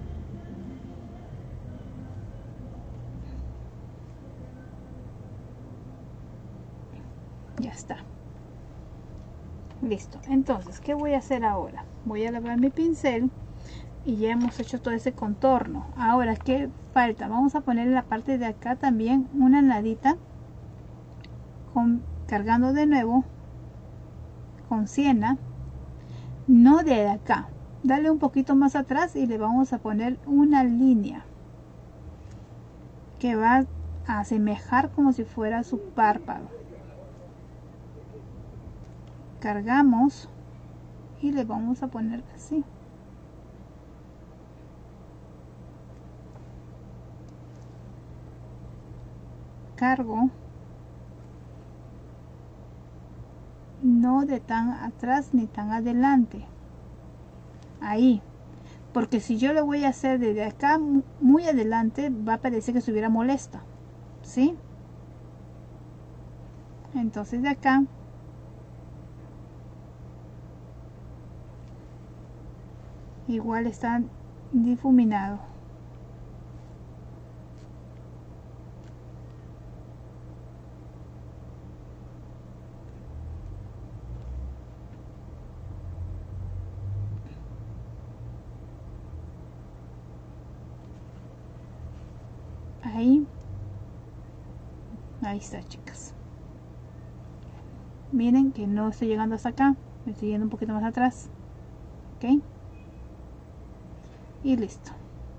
Ya está. Listo. Entonces, ¿qué voy a hacer ahora? Voy a lavar mi pincel y ya hemos hecho todo ese contorno. Ahora, ¿qué falta? Vamos a poner en la parte de acá también una nadita con, cargando de nuevo con siena, no de acá, dale un poquito más atrás y le vamos a poner una línea que va a asemejar como si fuera su párpado. Cargamos y le vamos a poner así. Cargo, no de tan atrás ni tan adelante, ahí, porque si yo lo voy a hacer desde acá muy adelante va a parecer que estuviera molesta, ¿sí? Entonces de acá igual está difuminado. Ahí, ahí está, chicas. Miren que no estoy llegando hasta acá, me estoy yendo un poquito más atrás, ok, y listo.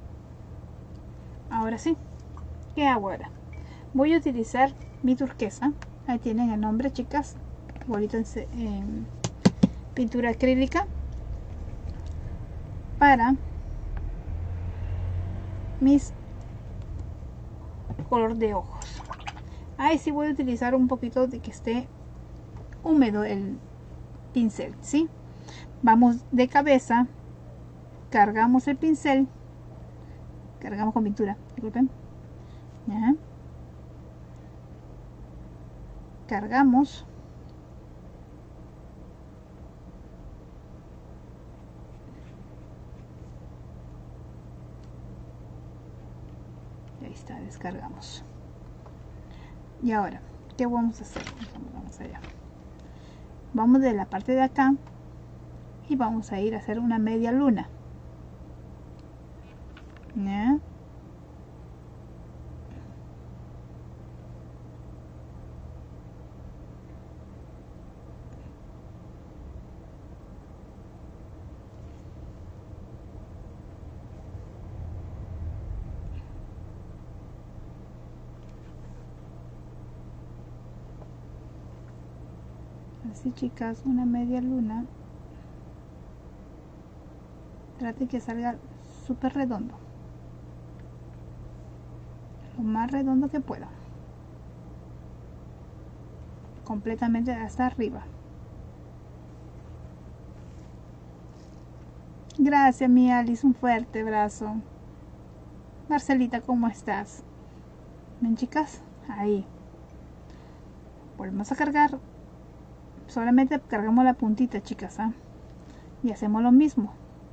Ahora sí, ¿qué hago ahora? Voy a utilizar mi turquesa, ahí tienen el nombre, chicas, igualito en, en pintura acrílica, para mis color de ojos. Ahí sí voy a utilizar un poquito de que esté húmedo el pincel, ¿sí? Vamos de cabeza, cargamos el pincel, cargamos con pintura, disculpen, ¿ya? Cargamos, y ahí está, descargamos. Y ahora, ¿qué vamos a hacer? Vamos allá. Vamos de la parte de acá y vamos a ir a hacer una media luna, ¿ya? así, chicas, una media luna. Trate que salga súper redondo, lo más redondo que pueda, completamente hasta arriba. Gracias, mi Alice, un fuerte abrazo. Marcelita, ¿cómo estás? Ven, chicas, ahí. Volvemos a cargar. Solamente cargamos la puntita, chicas, ¿eh? Y hacemos lo mismo.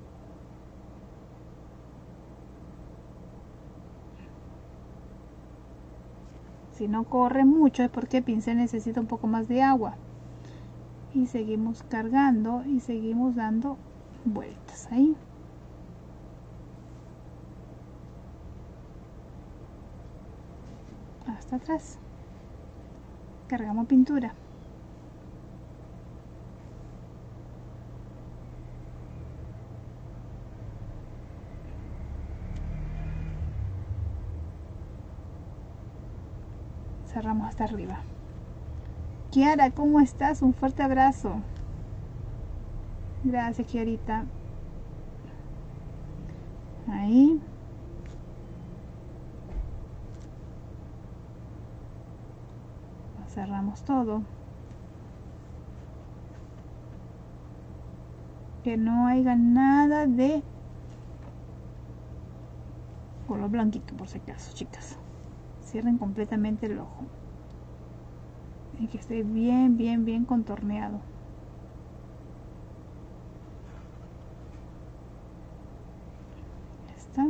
Si no corre mucho es porque el pincel necesita un poco más de agua. Y seguimos cargando y seguimos dando vueltas ahí. Hasta atrás. Cargamos pintura. Cerramos hasta arriba. Kiara, ¿cómo estás? Un fuerte abrazo. Gracias, Kiarita. Ahí. Cerramos todo. Que no haya nada de color blanquito, por si acaso, chicas. Cierren completamente el ojo y que esté bien bien bien contorneado. Ya está.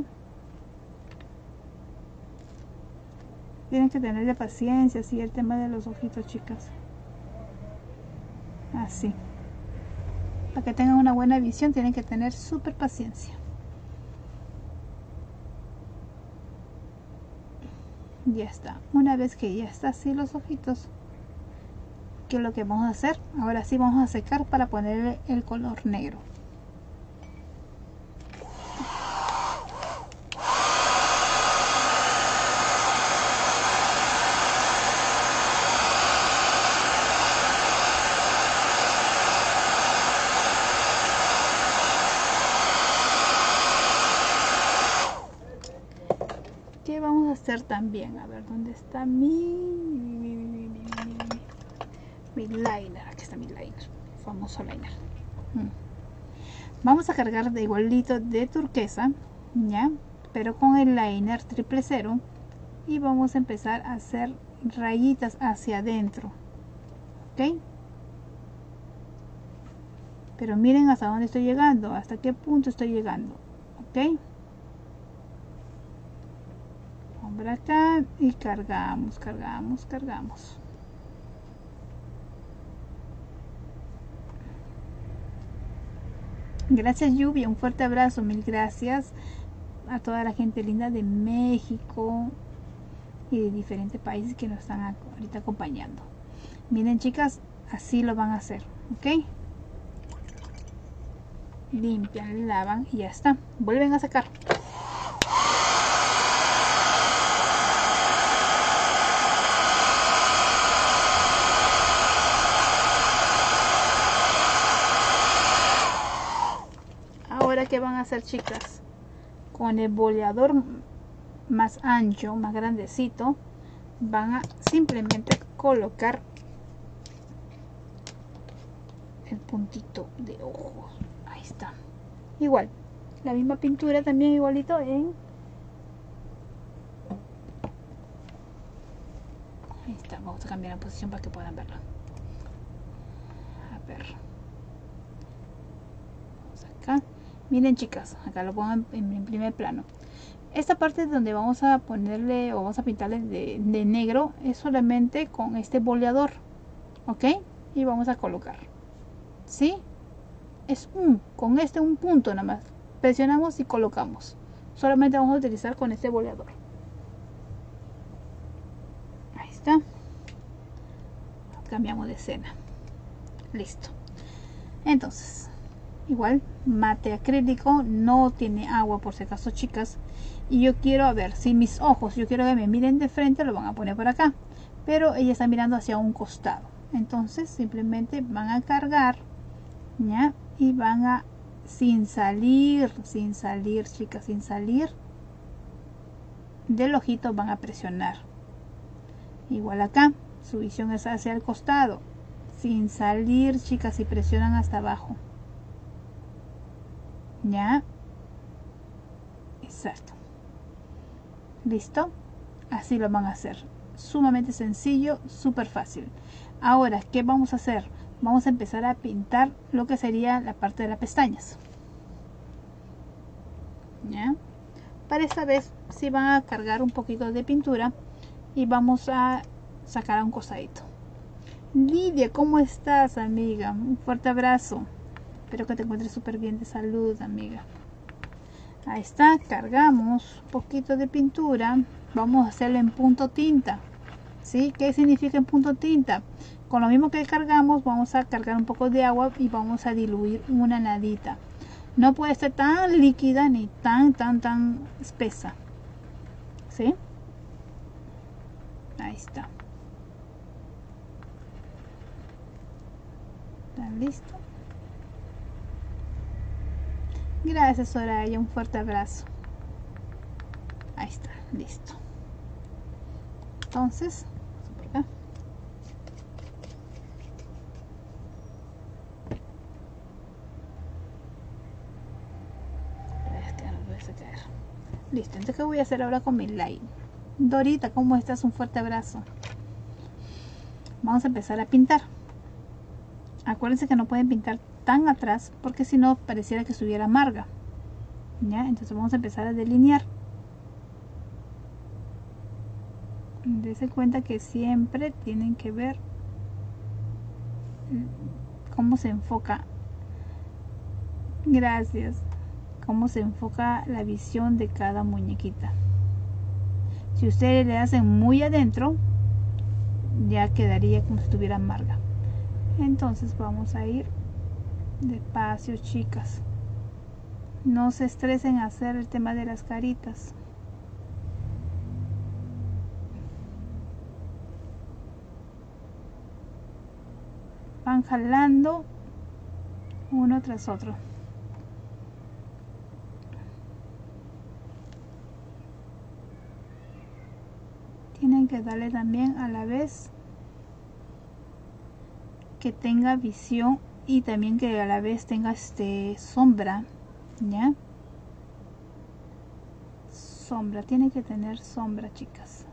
Tienen que tenerle paciencia, así el tema de los ojitos, chicas. Así. Para que tengan una buena visión tienen que tener súper paciencia. Ya está. Una vez que ya está así los ojitos, ¿qué es lo que vamos a hacer? Ahora sí vamos a secar para ponerle el color negro. ¿Qué vamos a hacer también? A ver, ¿dónde está mi, mi, mi, mi, mi, mi, mi liner? Aquí está mi liner, famoso liner. Hmm. Vamos a cargar de igualito de turquesa, ya, pero con el liner triple cero, y vamos a empezar a hacer rayitas hacia adentro, ¿ok? Pero miren hasta dónde estoy llegando, hasta qué punto estoy llegando, ¿ok? Por acá y cargamos, cargamos, cargamos. Gracias, Lluvia, un fuerte abrazo, mil gracias a toda la gente linda de México y de diferentes países que nos están ahorita acompañando. Miren, chicas, así lo van a hacer, ¿ok? Limpian, lavan y ya está. Vuelven a sacar. Ahora, ¿qué van a hacer, chicas? Con el boleador más ancho, más grandecito, van a simplemente colocar el puntito de ojos. Ahí está. Igual, la misma pintura también igualito en... Ahí está, vamos a cambiar la posición para que puedan verlo. A ver. Vamos acá. Miren, chicas, acá lo pongo en, en primer plano. Esta parte donde vamos a ponerle o vamos a pintarle de, de negro es solamente con este boleador, ¿ok? Y vamos a colocar, ¿sí? Es un, con este un punto nada más. Presionamos y colocamos. Solamente vamos a utilizar con este boleador. Ahí está. Cambiamos de escena. Listo. Entonces, igual, mate acrílico, no tiene agua por si acaso, chicas. Y yo quiero, a ver, si mis ojos, yo quiero que me miren de frente, lo van a poner por acá. Pero ella está mirando hacia un costado. Entonces simplemente van a cargar, ¿ya? Y van a, sin salir, sin salir, chicas, sin salir del ojito, van a presionar. Igual acá, su visión es hacia el costado, sin salir, chicas, y presionan hasta abajo. ¿Ya? Exacto. ¿Listo? Así lo van a hacer. Sumamente sencillo, súper fácil. Ahora, ¿qué vamos a hacer? Vamos a empezar a pintar lo que sería la parte de las pestañas. ¿Ya? Para esta vez sí van a cargar un poquito de pintura y vamos a sacar a un costadito. Lidia, ¿cómo estás, amiga? Un fuerte abrazo. Espero que te encuentres súper bien de salud, amiga. Ahí está, cargamos un poquito de pintura. Vamos a hacerlo en punto tinta. ¿Sí? ¿Qué significa en punto tinta? Con lo mismo que cargamos, vamos a cargar un poco de agua y vamos a diluir una nadita. No puede ser tan líquida ni tan, tan, tan espesa. ¿Sí? Ahí está. ¿Está listo? Gracias, Soraya. Un fuerte abrazo. Ahí está, listo. Entonces, por acá. Este no puede caer. Listo, entonces, ¿qué voy a hacer ahora con mi light? Dorita, ¿cómo estás? Un fuerte abrazo. Vamos a empezar a pintar. Acuérdense que no pueden pintar tan atrás porque si no pareciera que estuviera amarga. ¿Ya? Entonces vamos a empezar a delinear. Dense cuenta que siempre tienen que ver cómo se enfoca. Gracias. Cómo se enfoca la visión de cada muñequita. Si ustedes le hacen muy adentro, ya quedaría como si estuviera amarga. Entonces vamos a ir despacio, chicas. No se estresen a hacer el tema de las caritas. Van jalando uno tras otro. Tienen que darle también a la vez que tenga visión y también que a la vez tenga este sombra, ¿ya? Sombra, tiene que tener sombra, chicas.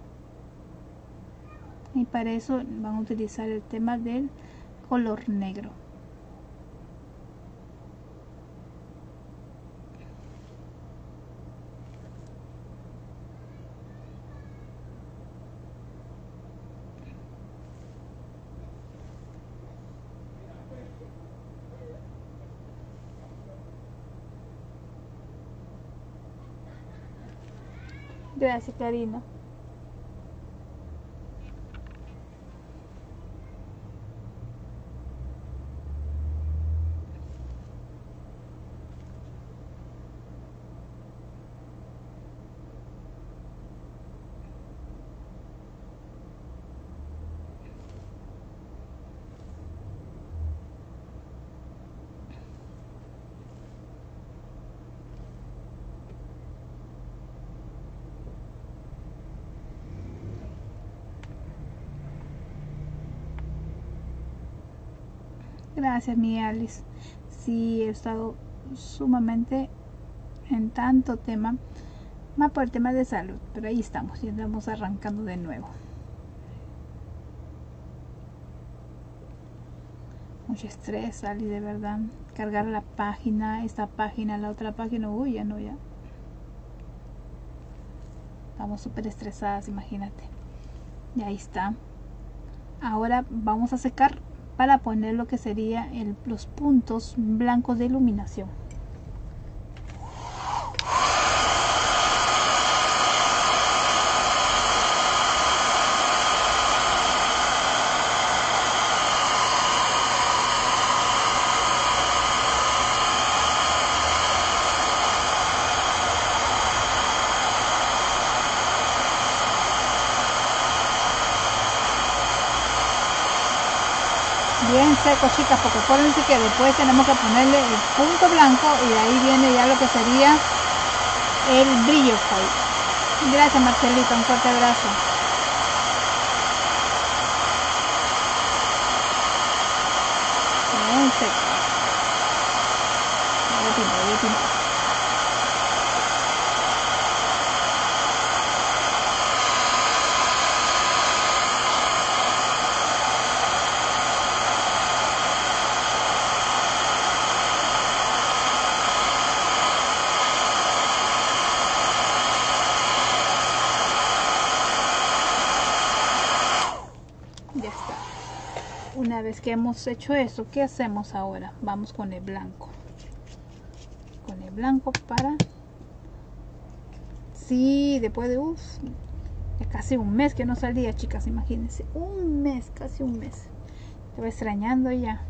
Y para eso van a utilizar el tema del color negro. Gracias, Karina. Gracias, mi Alice. Sí, he estado sumamente en tanto tema, más por el tema de salud, pero ahí estamos, ya estamos arrancando de nuevo. Mucho estrés, Ali, de verdad. Cargar la página, esta página, la otra página, uy, ya no, ya. Estamos súper estresadas, imagínate. Y ahí está. Ahora vamos a secar para poner lo que sería el, los puntos blancos de iluminación. seco, chicas, porque acuérdense que después tenemos que ponerle el punto blanco y de ahí viene ya lo que sería el brillo foil. Gracias, Marcelito, un fuerte abrazo. Bien seco. Voy a pintar, voy a pintar. Ya está. Una vez que hemos hecho eso, ¿qué hacemos ahora? Vamos con el blanco. Con el blanco para... Sí, después de... Uf, ya casi un mes que no salía, chicas, imagínense. Un mes, casi un mes. Estaba extrañando ya.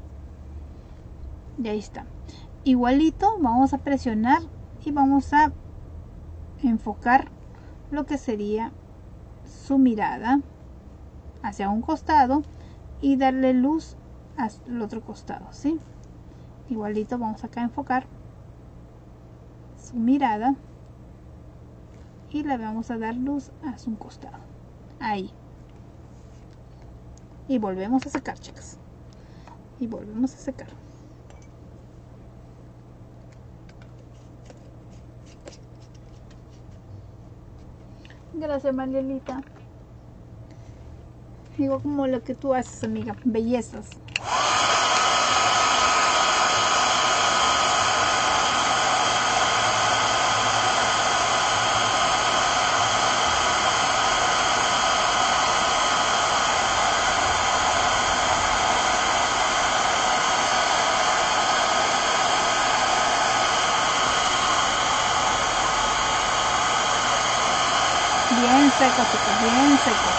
Y ahí está. Igualito, vamos a presionar y vamos a enfocar lo que sería su mirada hacia un costado y darle luz al otro costado, ¿sí? Igualito vamos acá a enfocar su mirada y le vamos a dar luz a su costado, ahí, y volvemos a secar, chicas, y volvemos a secar. Gracias, Marielita. Digo, como lo que tú haces, amiga. Bellezas. Bien seco, chicos, bien seco.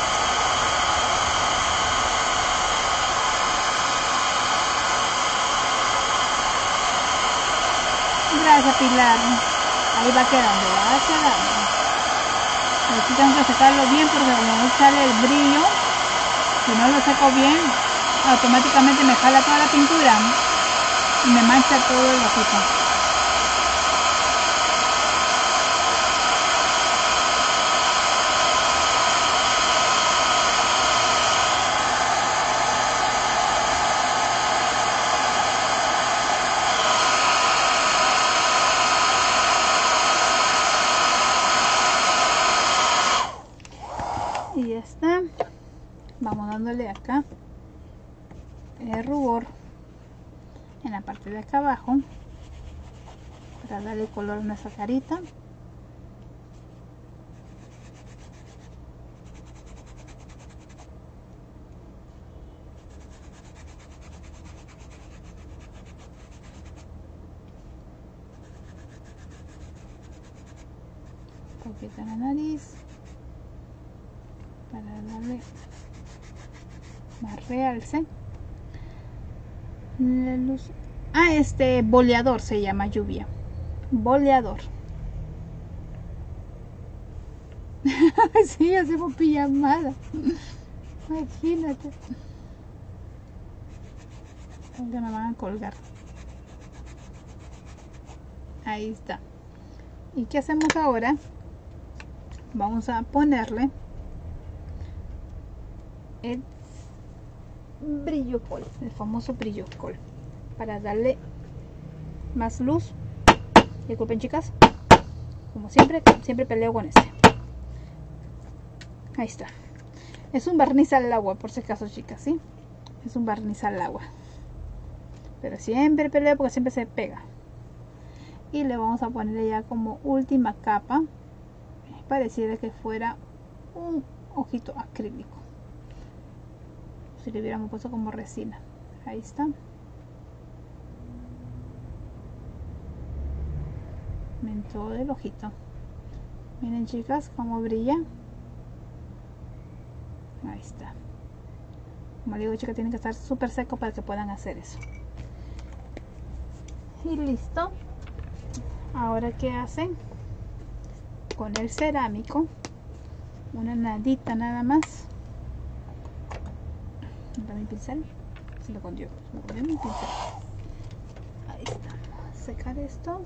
Gracias, Pilar. Ahí va quedando, va quedando. Aquí tengo que secarlo bien porque como no sale el brillo, si no lo seco bien, automáticamente me jala toda la pintura y me mancha todo el ojito. Y ya está. Vamos dándole acá el rubor en la parte de acá abajo para darle color a nuestra carita. Un poquito en la nariz para darle más realce. La luz. Ah, este boleador se llama, lluvia. Boleador. Sí, hacemos pijamada. Imagínate. Aunque me van a colgar. Ahí está. ¿Y qué hacemos ahora? Vamos a ponerle el brillo col, el famoso brillo col, para darle más luz. Disculpen, chicas, como siempre, siempre peleo con este. Ahí está. Es un barniz al agua, por si acaso, chicas, ¿sí? Es un barniz al agua. Pero siempre peleo porque siempre se pega. Y le vamos a poner ya como última capa. Pareciera que fuera un ojito acrílico. Si le hubiéramos puesto como resina. Ahí está. En todo el ojito. Miren, chicas, cómo brilla. Ahí está. Como digo, chicas, tienen que estar súper seco para que puedan hacer eso. Y listo. Ahora, ¿qué hacen? Con el cerámico, una nadita nada más. ¿Está mi pincel? se me escondió, se me escondió mi pincel. Ahí está. Secar esto.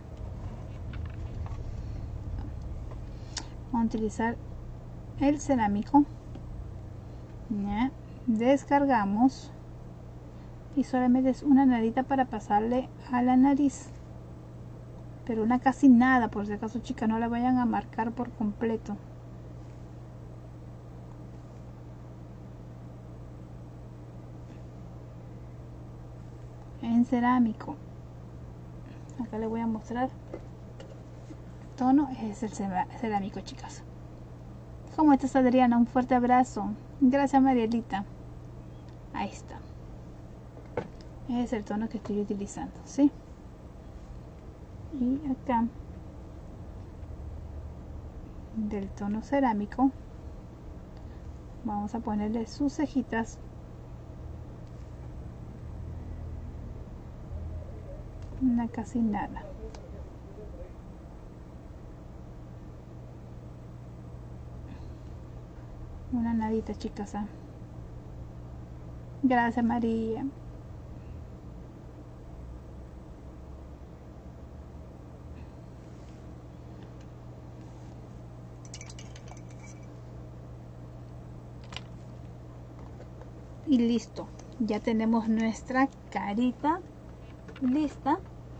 Vamos a utilizar el cerámico. ¿Ya? Descargamos y solamente es una nadita para pasarle a la nariz, pero una casi nada, por si acaso, chicas, no la vayan a marcar por completo. En cerámico, acá les voy a mostrar el tono, es el cerámico, chicas. ¿Cómo estás, Adriana? Un fuerte abrazo. Gracias, Marielita. Ahí está. Es el tono que estoy utilizando, ¿sí? Y acá, del tono cerámico, vamos a ponerle sus cejitas. Una casi nada. Una nadita, chicas. ¿eh? Gracias, María. Y listo. Ya tenemos nuestra carita lista.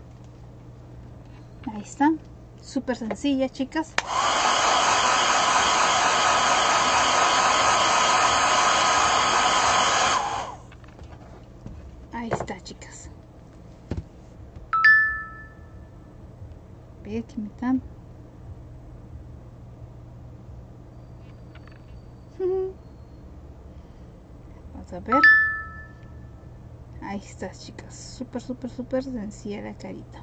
Ahí está. Súper sencilla, chicas. Ahí está, chicas. Ve que me están. Vamos a ver. Ahí está, chicas. Súper, súper, súper sencilla la carita.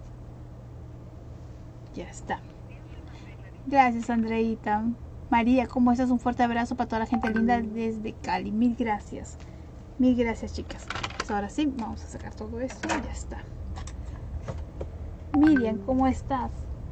Ya está. Gracias, Andreita. María, ¿cómo estás? Un fuerte abrazo para toda la gente linda desde Cali. Mil gracias. Mil gracias, chicas. Pues ahora sí, vamos a sacar todo esto. Ya está. Miriam, ¿cómo estás?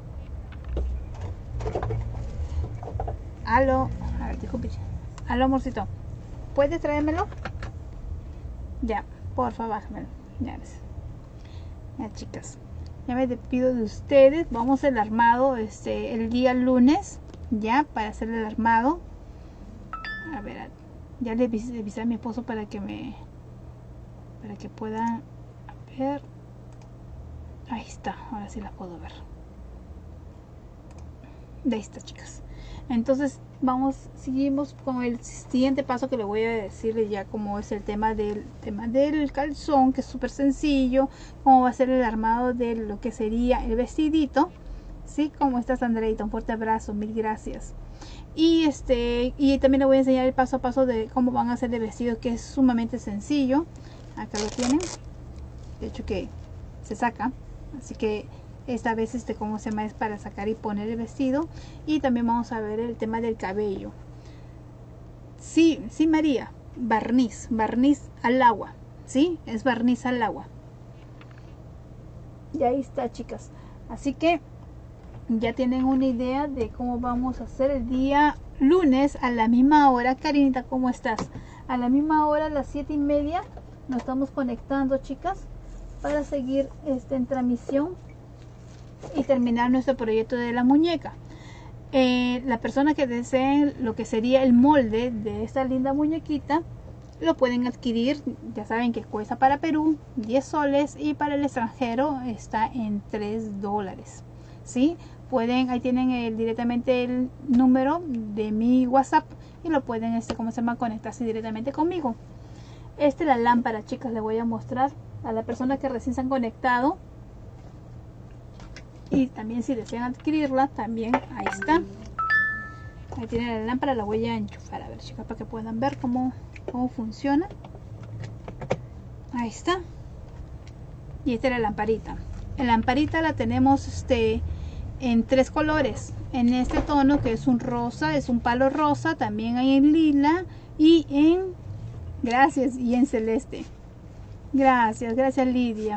Aló. A ver, disculpe. Aló, amorcito. ¿Puedes traérmelo? Ya, porfa, bájamelo. Ya, ya, chicas. Ya me despido de ustedes. Vamos al armado este el día lunes. Ya, para hacer el armado. A ver, ya le avisé a mi esposo para que me para que pueda ver. Ahí está, ahora sí la puedo ver. De ahí está, chicas. Entonces vamos, seguimos con el siguiente paso que le voy a decirle, ya como es el tema del tema del calzón, que es súper sencillo, cómo va a ser el armado de lo que sería el vestidito. Sí, ¿cómo estás, Andreita? Un fuerte abrazo, mil gracias. Y este y también le voy a enseñar el paso a paso de cómo van a hacer el vestido, que es sumamente sencillo. Acá lo tienen, de hecho que se saca, así que esta vez este como se llama es para sacar y poner el vestido. Y también vamos a ver el tema del cabello. Sí, sí, María, barniz, barniz al agua, sí, es barniz al agua. Y ahí está, chicas, así que ya tienen una idea de cómo vamos a hacer el día lunes a la misma hora. Karinita, ¿cómo estás? A la misma hora, a las siete y media, nos estamos conectando, chicas, para seguir este, en transmisión y terminar nuestro proyecto de la muñeca. Eh, la persona que deseen lo que sería el molde de esta linda muñequita, lo pueden adquirir. Ya saben que cuesta para Perú diez soles y para el extranjero está en tres dólares. ¿Sí? Pueden, ahí tienen el, directamente el número de mi WhatsApp y lo pueden, este, ¿cómo se llama? Conectarse directamente conmigo. Esta es la lámpara, chicas, le voy a mostrar a la persona que recién se han conectado. Y también si desean adquirirla, también ahí está. Ahí tienen la lámpara, la voy a enchufar, a ver, chicas, para que puedan ver cómo, cómo funciona. Ahí está. Y esta es la lamparita. La lamparita la tenemos este en tres colores. En este tono que es un rosa, es un palo rosa, también hay en lila y en, gracias, y en celeste. Gracias, gracias, Lidia.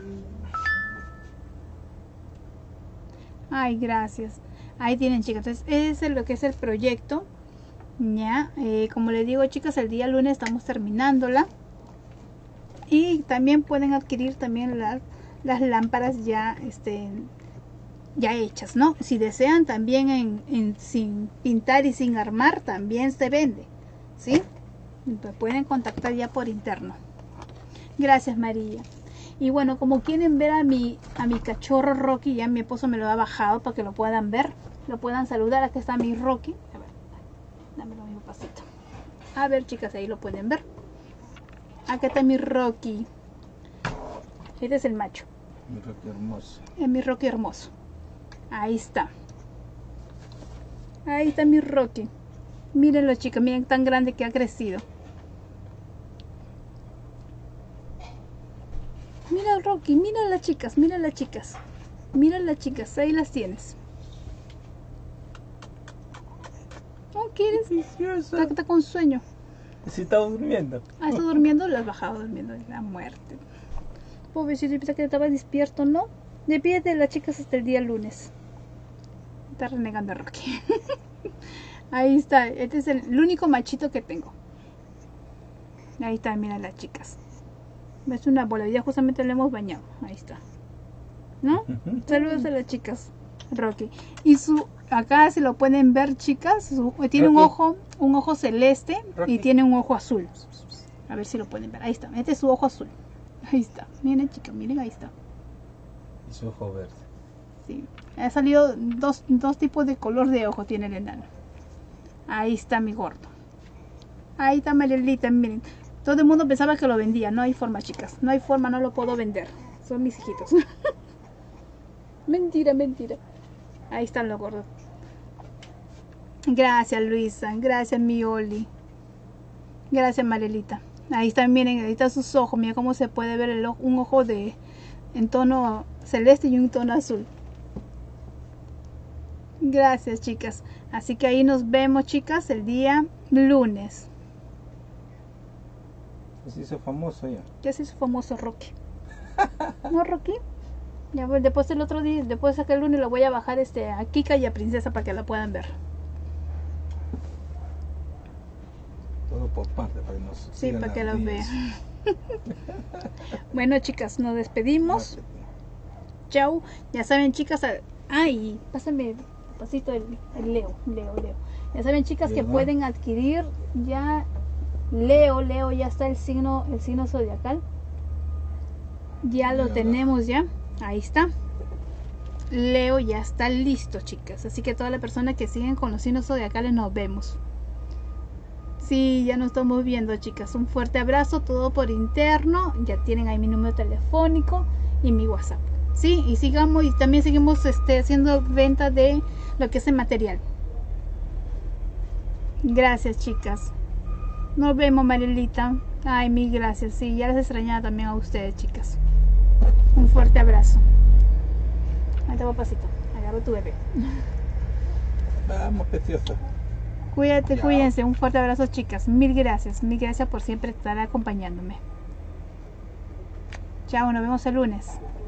Ay, gracias. Ahí tienen, chicas. Entonces, ese es lo que es el proyecto. Ya, eh, como les digo, chicas, el día lunes estamos terminándola. Y también pueden adquirir también las, las lámparas ya este ya hechas, ¿no? Si desean también en, en sin pintar y sin armar también se vende, ¿sí? Entonces pueden contactar ya por interno. Gracias, María. Y bueno, como quieren ver a mi a mi cachorro Rocky, ya mi esposo me lo ha bajado para que lo puedan ver, lo puedan saludar. Aquí está mi Rocky. A ver, dámelo mismo pasito. A ver, chicas, ahí lo pueden ver. Acá está mi Rocky. Este es el macho. Mi Rocky hermoso. Es mi Rocky hermoso. Ahí está. Ahí está mi Rocky. Mírenlo, chicas, miren tan grande que ha crecido. Mira el Rocky, mira las chicas, mira las chicas. Mira las chicas, ahí las tienes. ¿No quieres? Está, está con sueño. Si estaba durmiendo. Ah, está durmiendo, lo has bajado durmiendo. La muerte. Pobrecito, yo pensaba que estaba despierto, ¿no? Despídete de las chicas hasta el día lunes. Está renegando a Rocky. Ahí está, este es el, el único machito que tengo. Ahí está, mira las chicas. Es una bola, ya justamente le hemos bañado. Ahí está. ¿No? Saludos a las chicas, Rocky. Y su, acá si lo pueden ver, chicas, su, tiene Rocky. un ojo, un ojo celeste Rocky. Y tiene un ojo azul. A ver si lo pueden ver. Ahí está, este es su ojo azul. Ahí está. Miren, chicas, miren, ahí está. Y su ojo verde. Sí. Ha salido dos, dos tipos de color de ojo tiene el enano. Ahí está mi gordo. Ahí está Marielita, miren. Todo el mundo pensaba que lo vendía. No hay forma, chicas. No hay forma, no lo puedo vender. Son mis hijitos. Mentira, mentira. Ahí están los gordos. Gracias, Luisa. Gracias, mi Oli. Gracias, Marielita. Ahí están, miren, ahí están sus ojos. Mira cómo se puede ver el ojo, un ojo de en tono celeste y un tono azul. Gracias, chicas. Así que ahí nos vemos, chicas, el día lunes. Se hizo famoso ya. Ya se hizo famoso Rocky. ¿No, Rocky? Ya, pues, después el otro día, después de aquel lunes, lo voy a bajar este, a Kika y a Princesa para que la puedan ver. Todo por parte, para que nos Sí, para que los vean. Bueno, chicas, nos despedimos. Gracias. Chau. Ya saben, chicas. Ay, pásame pasito el, el Leo, Leo, Leo. Ya saben, chicas, que pueden adquirir ya Leo, Leo, ya está el signo, el signo zodiacal. Ya lo tenemos ya. Ahí está. Leo ya está listo, chicas. Así que toda la persona que siguen con los signos zodiacales nos vemos. Sí, ya nos estamos viendo, chicas. Un fuerte abrazo, todo por interno. Ya tienen ahí mi número telefónico y mi WhatsApp. Sí, y sigamos, y también seguimos este, haciendo venta de lo que es el material. Gracias, chicas. Nos vemos, Marielita. Ay, mil gracias. Sí, ya les extrañaba también a ustedes, chicas. Un fuerte abrazo. Ahí te voy, pasito. Agarro tu bebé. Vamos, preciosa. Cuídate, ya. Cuídense. Un fuerte abrazo, chicas. Mil gracias. Mil gracias por siempre estar acompañándome. Chao, nos vemos el lunes.